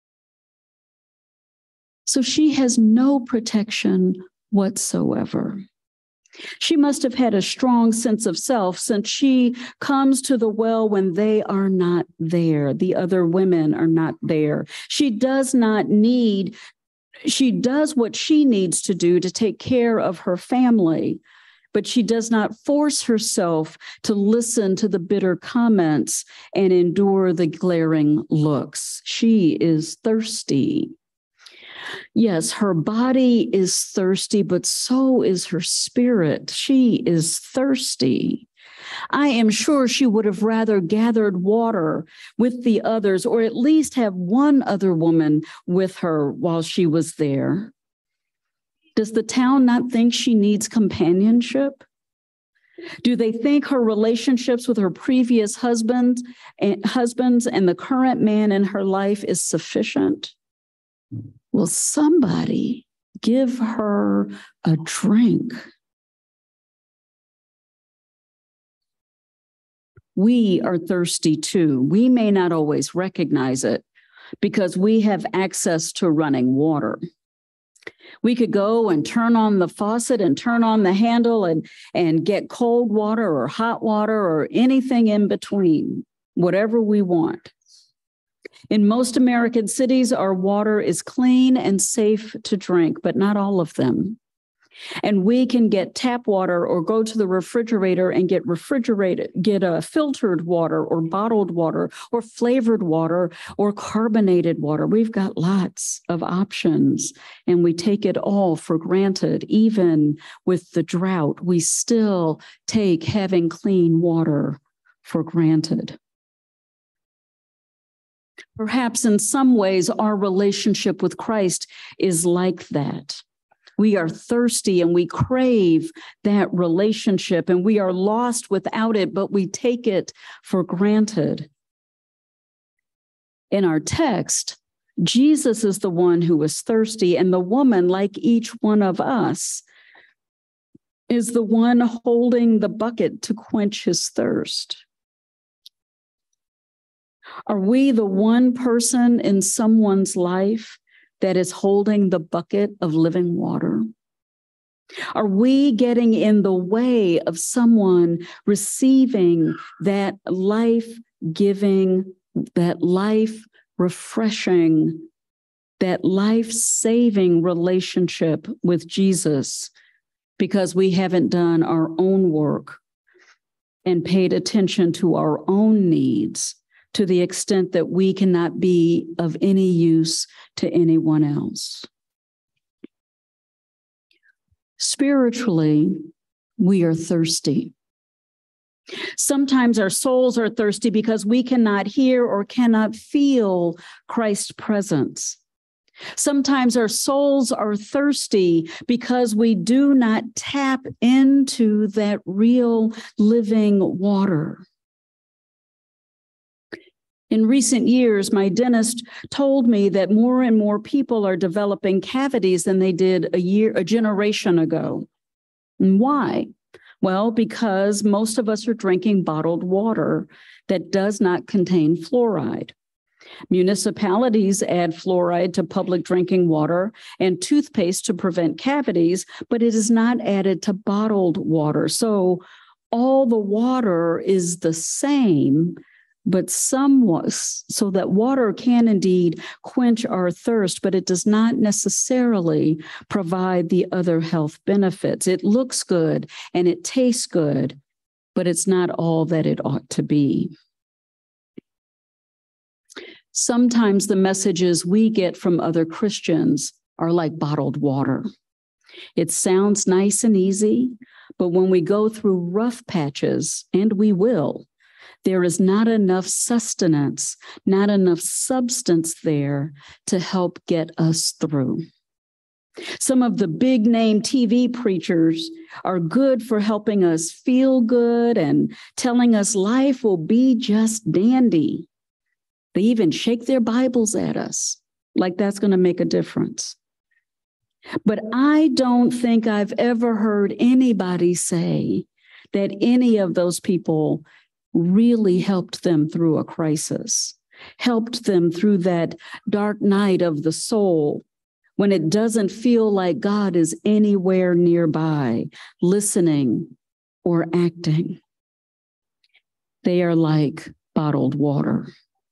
So she has no protection whatsoever. She must have had a strong sense of self since she comes to the well when they are not there. The other women are not there. She does not need, she does what she needs to do to take care of her family, but she does not force herself to listen to the bitter comments and endure the glaring looks. She is thirsty. Yes, her body is thirsty, but so is her spirit. She is thirsty. I am sure she would have rather gathered water with the others, or at least have one other woman with her while she was there. Does the town not think she needs companionship? Do they think her relationships with her previous husband and husbands and the current man in her life is sufficient? Will somebody give her a drink? We are thirsty too. We may not always recognize it because we have access to running water. We could go and turn on the faucet and turn on the handle and, and get cold water or hot water or anything in between, whatever we want. In most American cities, our water is clean and safe to drink, but not all of them. And we can get tap water or go to the refrigerator and get refrigerated, get a filtered water or bottled water or flavored water or carbonated water. We've got lots of options and we take it all for granted. Even with the drought, we still take having clean water for granted. Perhaps in some ways, our relationship with Christ is like that. We are thirsty and we crave that relationship and we are lost without it, but we take it for granted. In our text, Jesus is the one who was thirsty, and the woman, like each one of us, is the one holding the bucket to quench his thirst. Are we the one person in someone's life that is holding the bucket of living water? Are we getting in the way of someone receiving that life-giving, that life-refreshing, that life-saving relationship with Jesus because we haven't done our own work and paid attention to our own needs to the extent that we cannot be of any use to anyone else? Spiritually, we are thirsty. Sometimes our souls are thirsty because we cannot hear or cannot feel Christ's presence. Sometimes our souls are thirsty because we do not tap into that real living water. In recent years, my dentist told me that more and more people are developing cavities than they did a year, a generation ago. And why? Well, because most of us are drinking bottled water that does not contain fluoride. Municipalities add fluoride to public drinking water and toothpaste to prevent cavities, but it is not added to bottled water. So all the water is the same, but somewhat, so that water can indeed quench our thirst, but it does not necessarily provide the other health benefits. It looks good and it tastes good, but it's not all that it ought to be. Sometimes the messages we get from other Christians are like bottled water. It sounds nice and easy, but when we go through rough patches, and we will, there is not enough sustenance, not enough substance there to help get us through. Some of the big name T V preachers are good for helping us feel good and telling us life will be just dandy. They even shake their Bibles at us like that's going to make a difference. But I don't think I've ever heard anybody say that any of those people really helped them through a crisis, helped them through that dark night of the soul when it doesn't feel like God is anywhere nearby, listening or acting. They are like bottled water.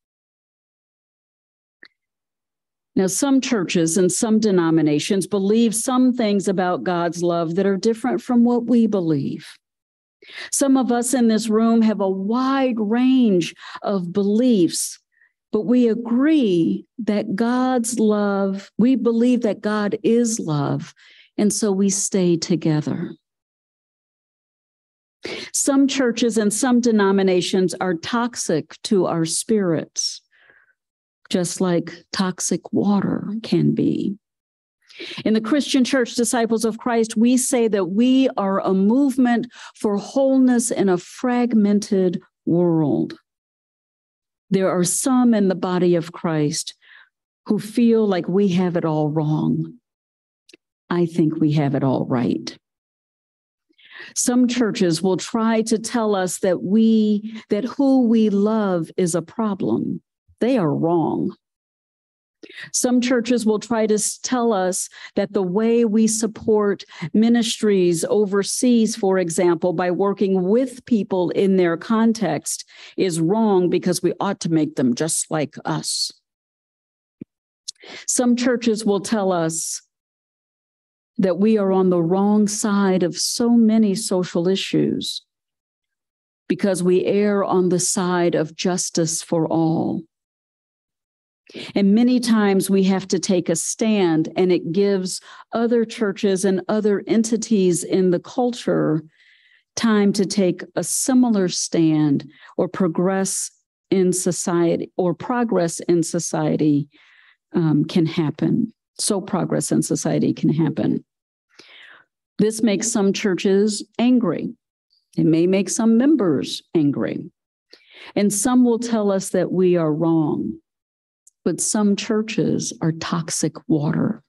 Now, some churches and some denominations believe some things about God's love that are different from what we believe. Some of us in this room have a wide range of beliefs, but we agree that God's love, we believe that God is love, and so we stay together. Some churches and some denominations are toxic to our spirits, just like toxic water can be. In the Christian Church Disciples of Christ, we say that we are a movement for wholeness in a fragmented world. There are some in the body of Christ who feel like we have it all wrong. I think we have it all right. Some churches will try to tell us that we, that who we love is a problem. They are wrong. Some churches will try to tell us that the way we support ministries overseas, for example, by working with people in their context is wrong because we ought to make them just like us. Some churches will tell us that we are on the wrong side of so many social issues because we err on the side of justice for all. And many times we have to take a stand, and it gives other churches and other entities in the culture time to take a similar stand or progress in society, or progress in society um, can happen. So progress in society can happen. This makes some churches angry. It may make some members angry. And some will tell us that we are wrong. But some churches are toxic water.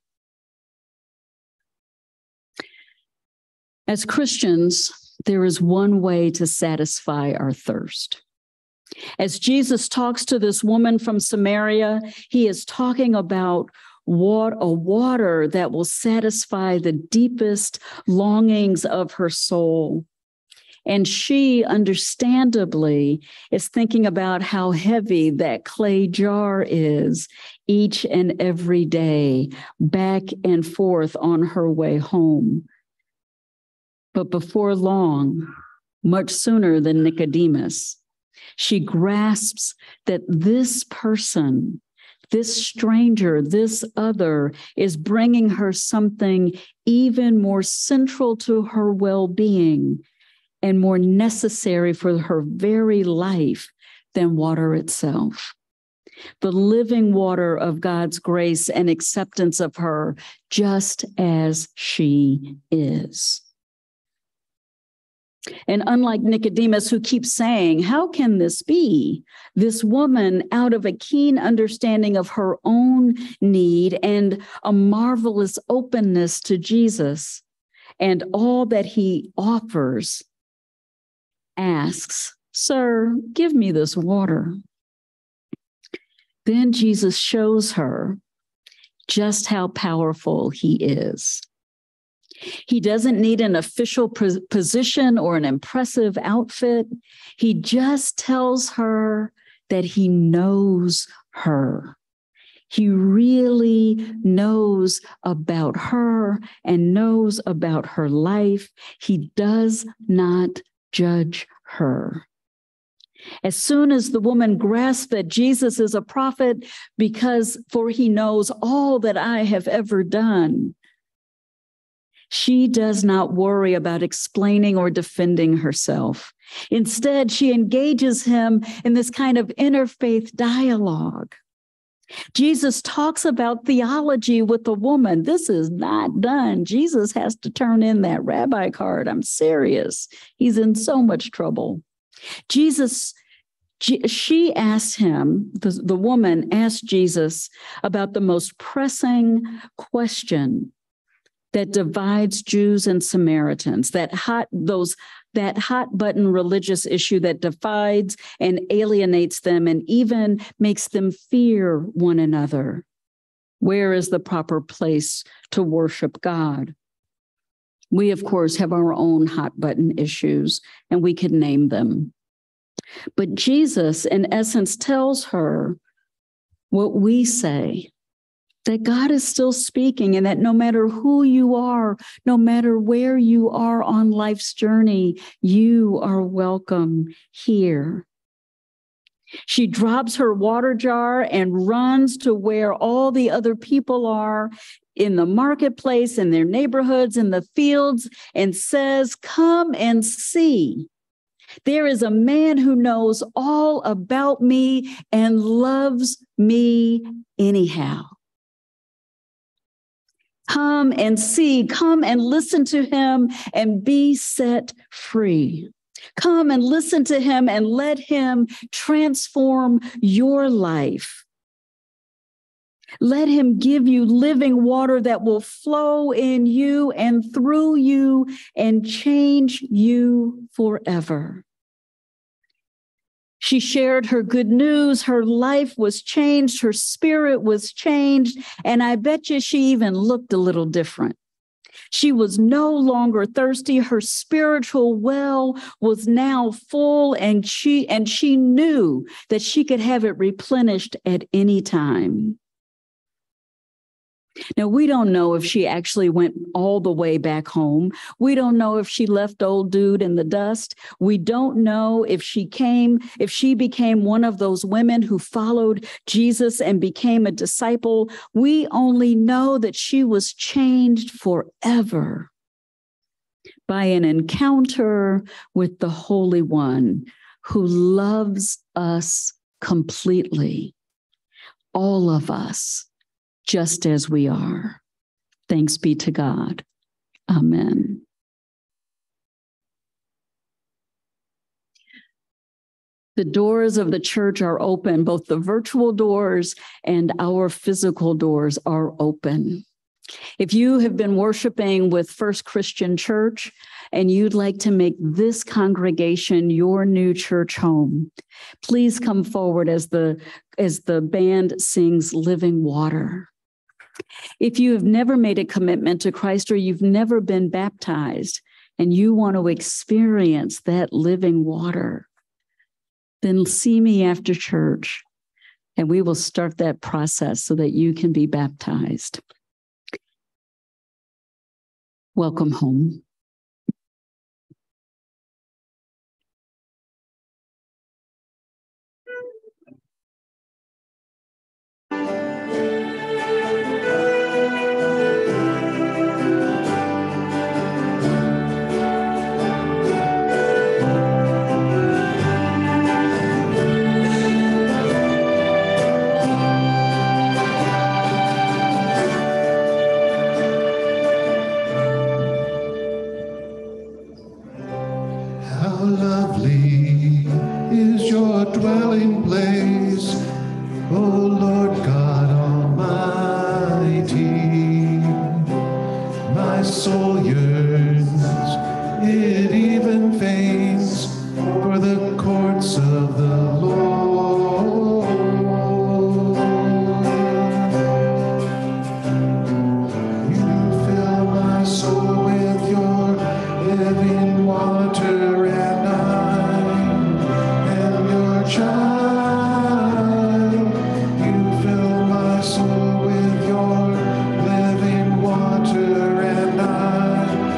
As Christians, there is one way to satisfy our thirst. As Jesus talks to this woman from Samaria, he is talking about what a water that will satisfy the deepest longings of her soul. And she, understandably, is thinking about how heavy that clay jar is each and every day, back and forth on her way home. But before long, much sooner than Nicodemus, she grasps that this person, this stranger, this other, is bringing her something even more central to her well-being and more necessary for her very life than water itself. The living water of God's grace and acceptance of her just as she is. And unlike Nicodemus, who keeps saying, how can this be? This woman, out of a keen understanding of her own need and a marvelous openness to Jesus and all that he offers, asks, "Sir, give me this water." Then Jesus shows her just how powerful he is. He doesn't need an official position or an impressive outfit. He just tells her that he knows her. He really knows about her and knows about her life. He does not judge her. As soon as the woman grasps that Jesus is a prophet, because for he knows all that I have ever done, she does not worry about explaining or defending herself. Instead, she engages him in this kind of interfaith dialogue. Jesus talks about theology with the woman. This is not done. Jesus has to turn in that rabbi card. I'm serious. He's in so much trouble. Jesus, she asked him, the, the woman asked Jesus about the most pressing question that divides Jews and Samaritans, that hot, those, that hot button religious issue that divides and alienates them and even makes them fear one another. Where is the proper place to worship God? We, of course, have our own hot button issues, and we could name them. But Jesus, in essence, tells her what we say, that God is still speaking, and that no matter who you are, no matter where you are on life's journey, you are welcome here. She drops her water jar and runs to where all the other people are in the marketplace, in their neighborhoods, in the fields, and says, "Come and see. There is a man who knows all about me and loves me anyhow. Come and see, come and listen to him and be set free. Come and listen to him and let him transform your life." Let him give you living water that will flow in you and through you and change you forever. She shared her good news. Her life was changed. Her spirit was changed. And I bet you she even looked a little different. She was no longer thirsty. Her spiritual well was now full, and she, and she knew that she could have it replenished at any time. Now, we don't know if she actually went all the way back home. We don't know if she left old dude in the dust. We don't know if she came, if she became one of those women who followed Jesus and became a disciple. We only know that she was changed forever by an encounter with the Holy One who loves us completely, all of us, just as we are. Thanks be to God. Amen. The doors of the church are open. Both the virtual doors and our physical doors are open. If you have been worshiping with First Christian Church and you'd like to make this congregation your new church home, please come forward as the, as the band sings Living Water. If you have never made a commitment to Christ or you've never been baptized and you want to experience that living water, then see me after church and we will start that process so that you can be baptized. Welcome home. Dwelling place, O Lord God Almighty. My soul yearns, it even faints for the courts of the Lord. You fill my soul with your living water, and I am your child. You fill my soul with your living water, and I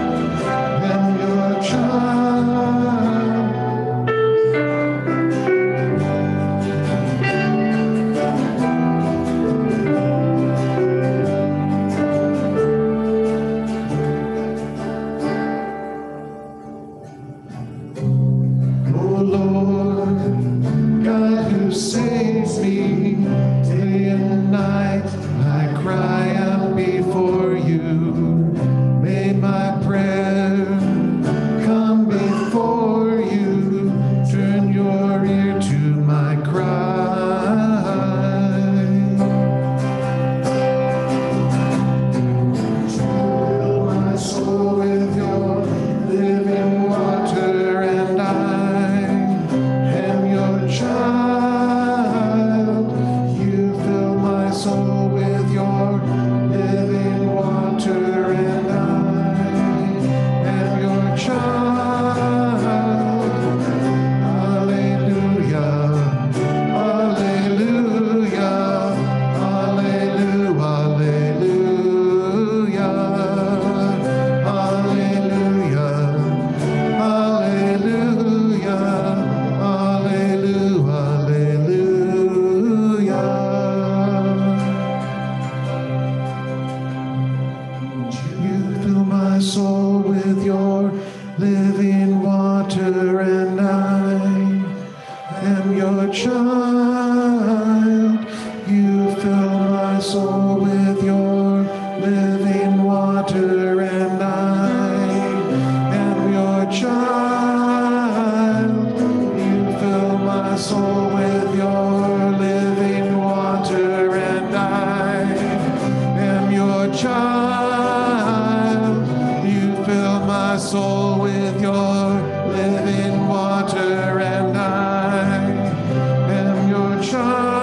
child. You fill my soul with your living water, and I am your child.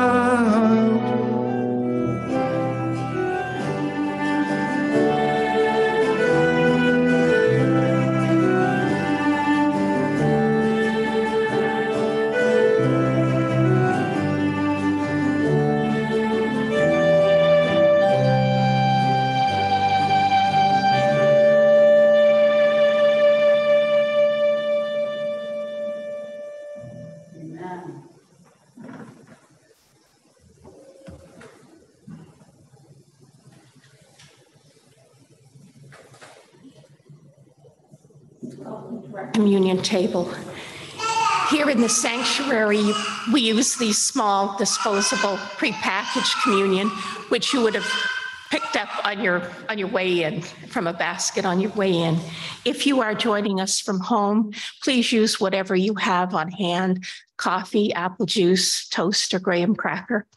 Communion table. Here in the sanctuary, we use these small disposable prepackaged communion, which you would have picked up on your on your way in from a basket on your way in. If you are joining us from home, please use whatever you have on hand: coffee, apple juice, toast, or graham cracker.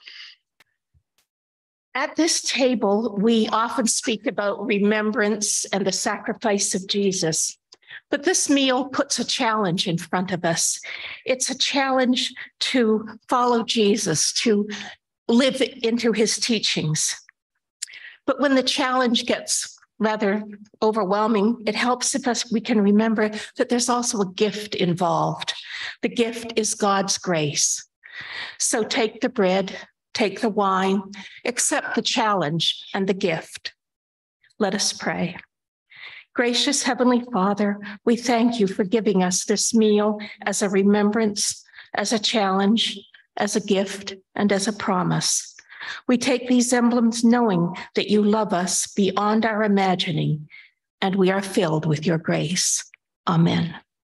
At this table, we often speak about remembrance and the sacrifice of Jesus. But this meal puts a challenge in front of us. It's a challenge to follow Jesus, to live into his teachings. But when the challenge gets rather overwhelming, it helps if us, we can remember that there's also a gift involved. The gift is God's grace. So take the bread, take the wine, accept the challenge and the gift. Let us pray. Gracious Heavenly Father, we thank you for giving us this meal as a remembrance, as a challenge, as a gift, and as a promise. We take these emblems knowing that you love us beyond our imagining, and we are filled with your grace. Amen.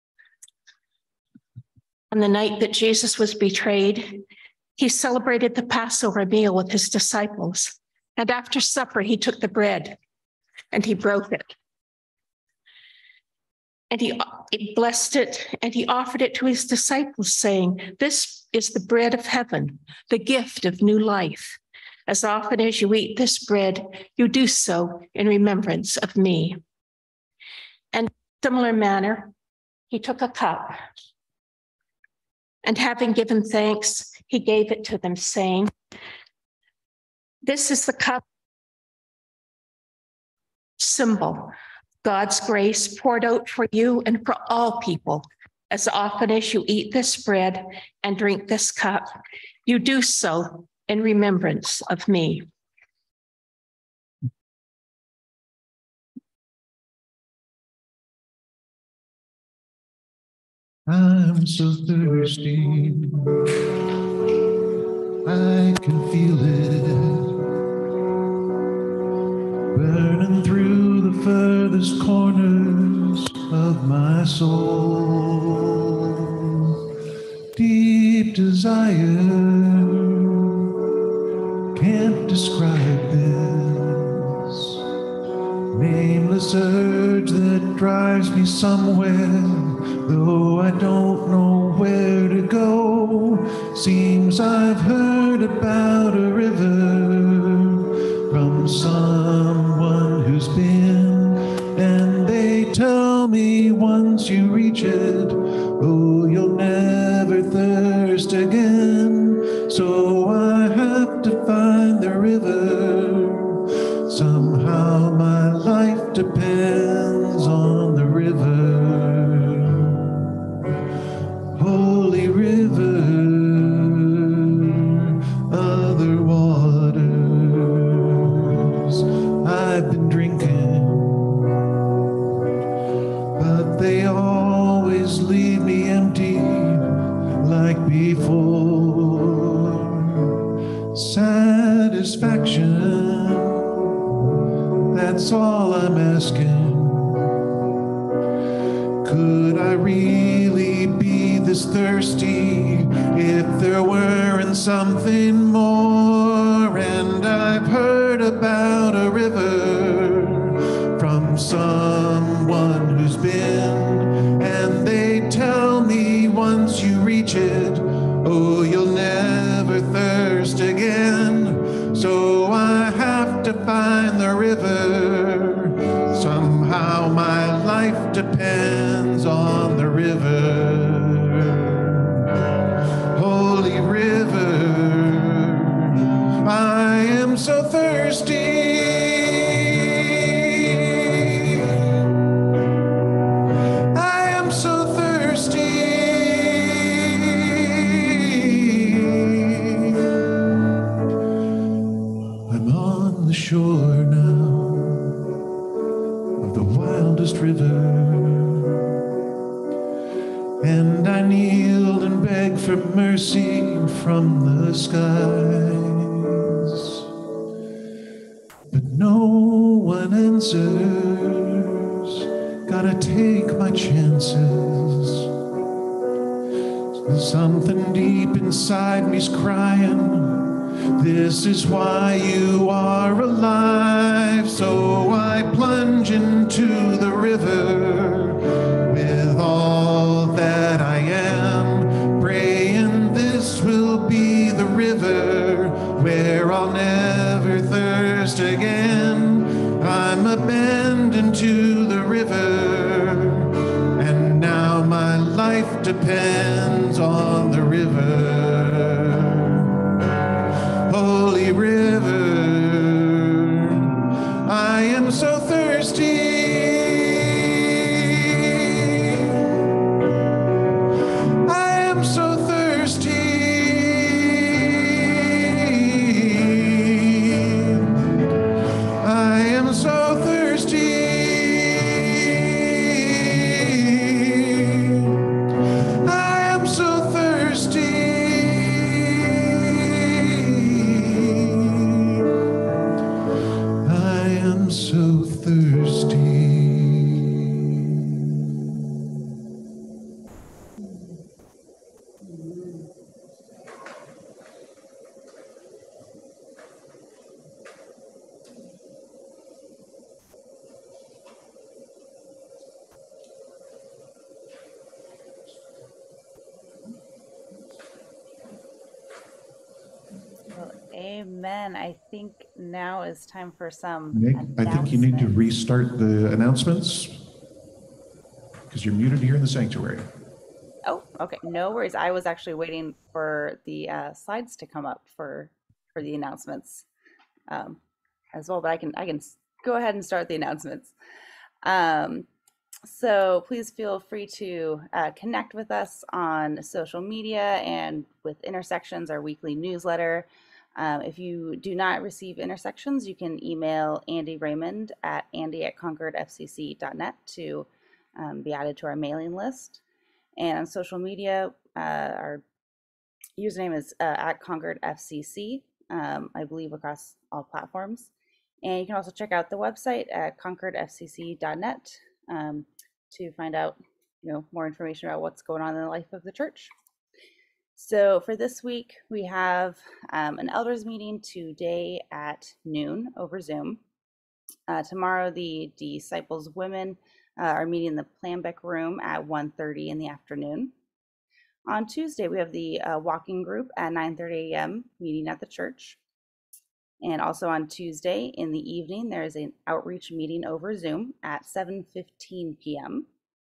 On the night that Jesus was betrayed, he celebrated the Passover meal with his disciples. And after supper, he took the bread and he broke it. And he, he blessed it and he offered it to his disciples, saying, "This is the bread of heaven, the gift of new life. As often as you eat this bread, you do so in remembrance of me." And in a similar manner, he took a cup, and having given thanks, he gave it to them, saying, "This is the cup symbol, God's grace poured out for you and for all people. As often as you eat this bread and drink this cup, you do so in remembrance of me." I'm so thirsty, I can feel it burning through the furthest corners of my soul. Deep desire, can't describe this. Nameless urge that drives me somewhere, though I don't know where to go. Seems I've heard about a river from someone who's been, and they tell me once you reach it, oh, you'll never thirst again. So I have to find the river. Somehow my life depends on the river. Holy river, other waters I've been drinking, but they always leave me empty like before. Satisfaction, that's all I'm asking. Could I really be this thirsty if there weren't something more? And I've heard about a river from someone who's been, and they tell me once you reach it, oh, you'll never thirst again. So I have to find and the river. Somehow my life depends on the river. Holy river, I am so thirsty. I am so thirsty. I'm on the shore now of the wildest river, and I kneel and beg for mercy from the skies. But no one answers. Gotta take my chances. Something deep inside me's crying, this is why you are alive. So I plunge into the river with all that I am, praying this will be the river where I'll never thirst again. I'm abandoned to the river, and now my life depends on the river. Holy river, I am so thirsty. I am so thirsty. I am so thirsty. I am so thirsty. I am so thirsty. Well, amen. I think now is time for some Nick, I think you need to announcements. restart the announcements because you're muted here in the sanctuary. Oh, okay. No worries. I was actually waiting for the uh, slides to come up for for the announcements um, as well, but I can I can s- go ahead and start the announcements. Um, so please feel free to uh, connect with us on social media and with Intersections, our weekly newsletter. Um, if you do not receive Intersections, you can email Andy Raymond at andy at concord f c c dot net to um, be added to our mailing list. And on social media, uh, our username is uh, at Concord F C C, um, I believe across all platforms. And you can also check out the website at concord f c c dot net um, to find out, you know, more information about what's going on in the life of the church. So for this week, we have um, an elders meeting today at noon over Zoom. Uh, tomorrow, the Disciples Women uh, are meeting in the Planbeck Room at one thirty in the afternoon. On Tuesday, we have the uh, walking group at nine thirty a m meeting at the church. And also on Tuesday in the evening, there is an outreach meeting over Zoom at seven fifteen p m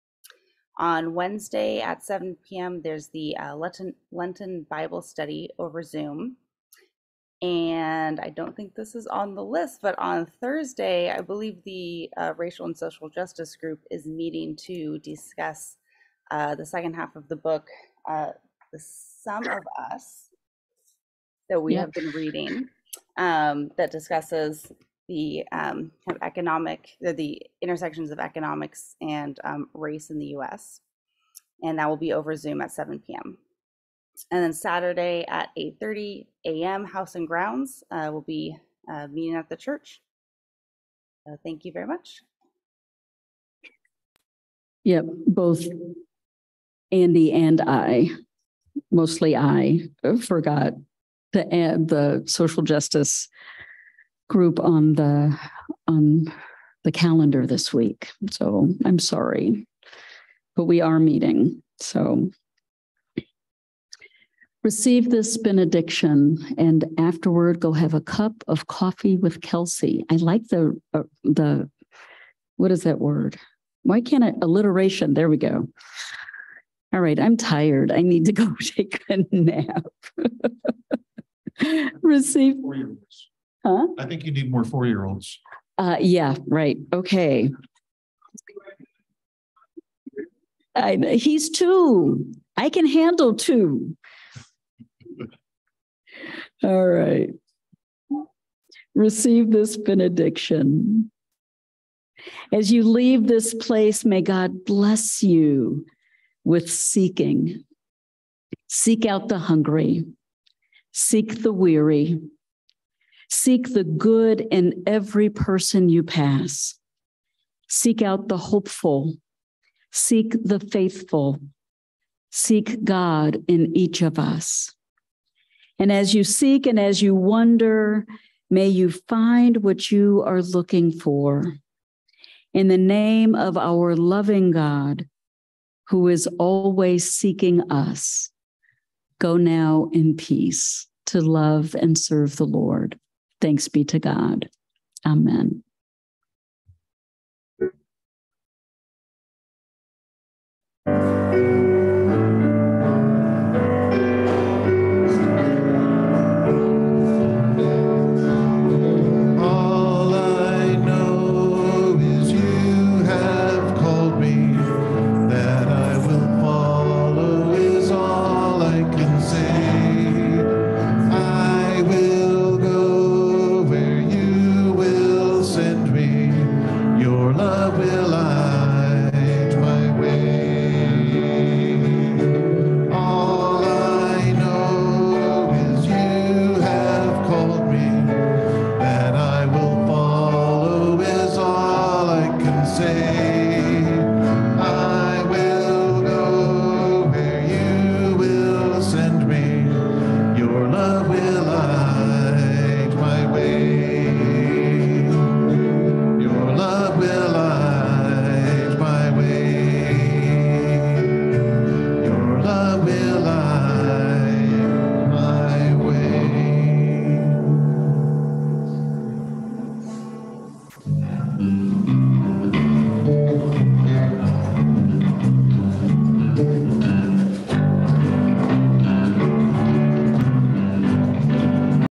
On Wednesday at seven p m, there's the uh, Lenten, Lenten Bible study over Zoom. And I don't think this is on the list, but on Thursday, I believe the uh, Racial and Social Justice Group is meeting to discuss uh, the second half of the book, uh, The Sum of Us, that we Yep. have been reading, um, that discusses the um, kind of economic, the, the intersections of economics and um, race in the U S. And that will be over Zoom at seven p m And then Saturday at eight thirty a m, House and Grounds uh, will be uh, meeting at the church. So thank you very much. Yep, both Andy and I, mostly I, forgot to add the social justice group on the on the calendar this week. So I'm sorry, but we are meeting. So, Receive this benediction, and afterward go have a cup of coffee with Kelsey. I like the, uh, the, what is that word? Why can't I, alliteration, there we go. All right, I'm tired. I need to go take a nap. Receive. Four-year-olds. Huh? I think you need more four-year-olds. Uh, yeah, right. Okay. I, he's two. I can handle two. All right. Receive this benediction. As you leave this place, may God bless you with seeking. Seek out the hungry. Seek the weary. Seek the good in every person you pass. Seek out the hopeful. Seek the faithful. Seek God in each of us. And as you seek and as you wonder, may you find what you are looking for. In the name of our loving God, who is always seeking us, go now in peace to love and serve the Lord. Thanks be to God. Amen.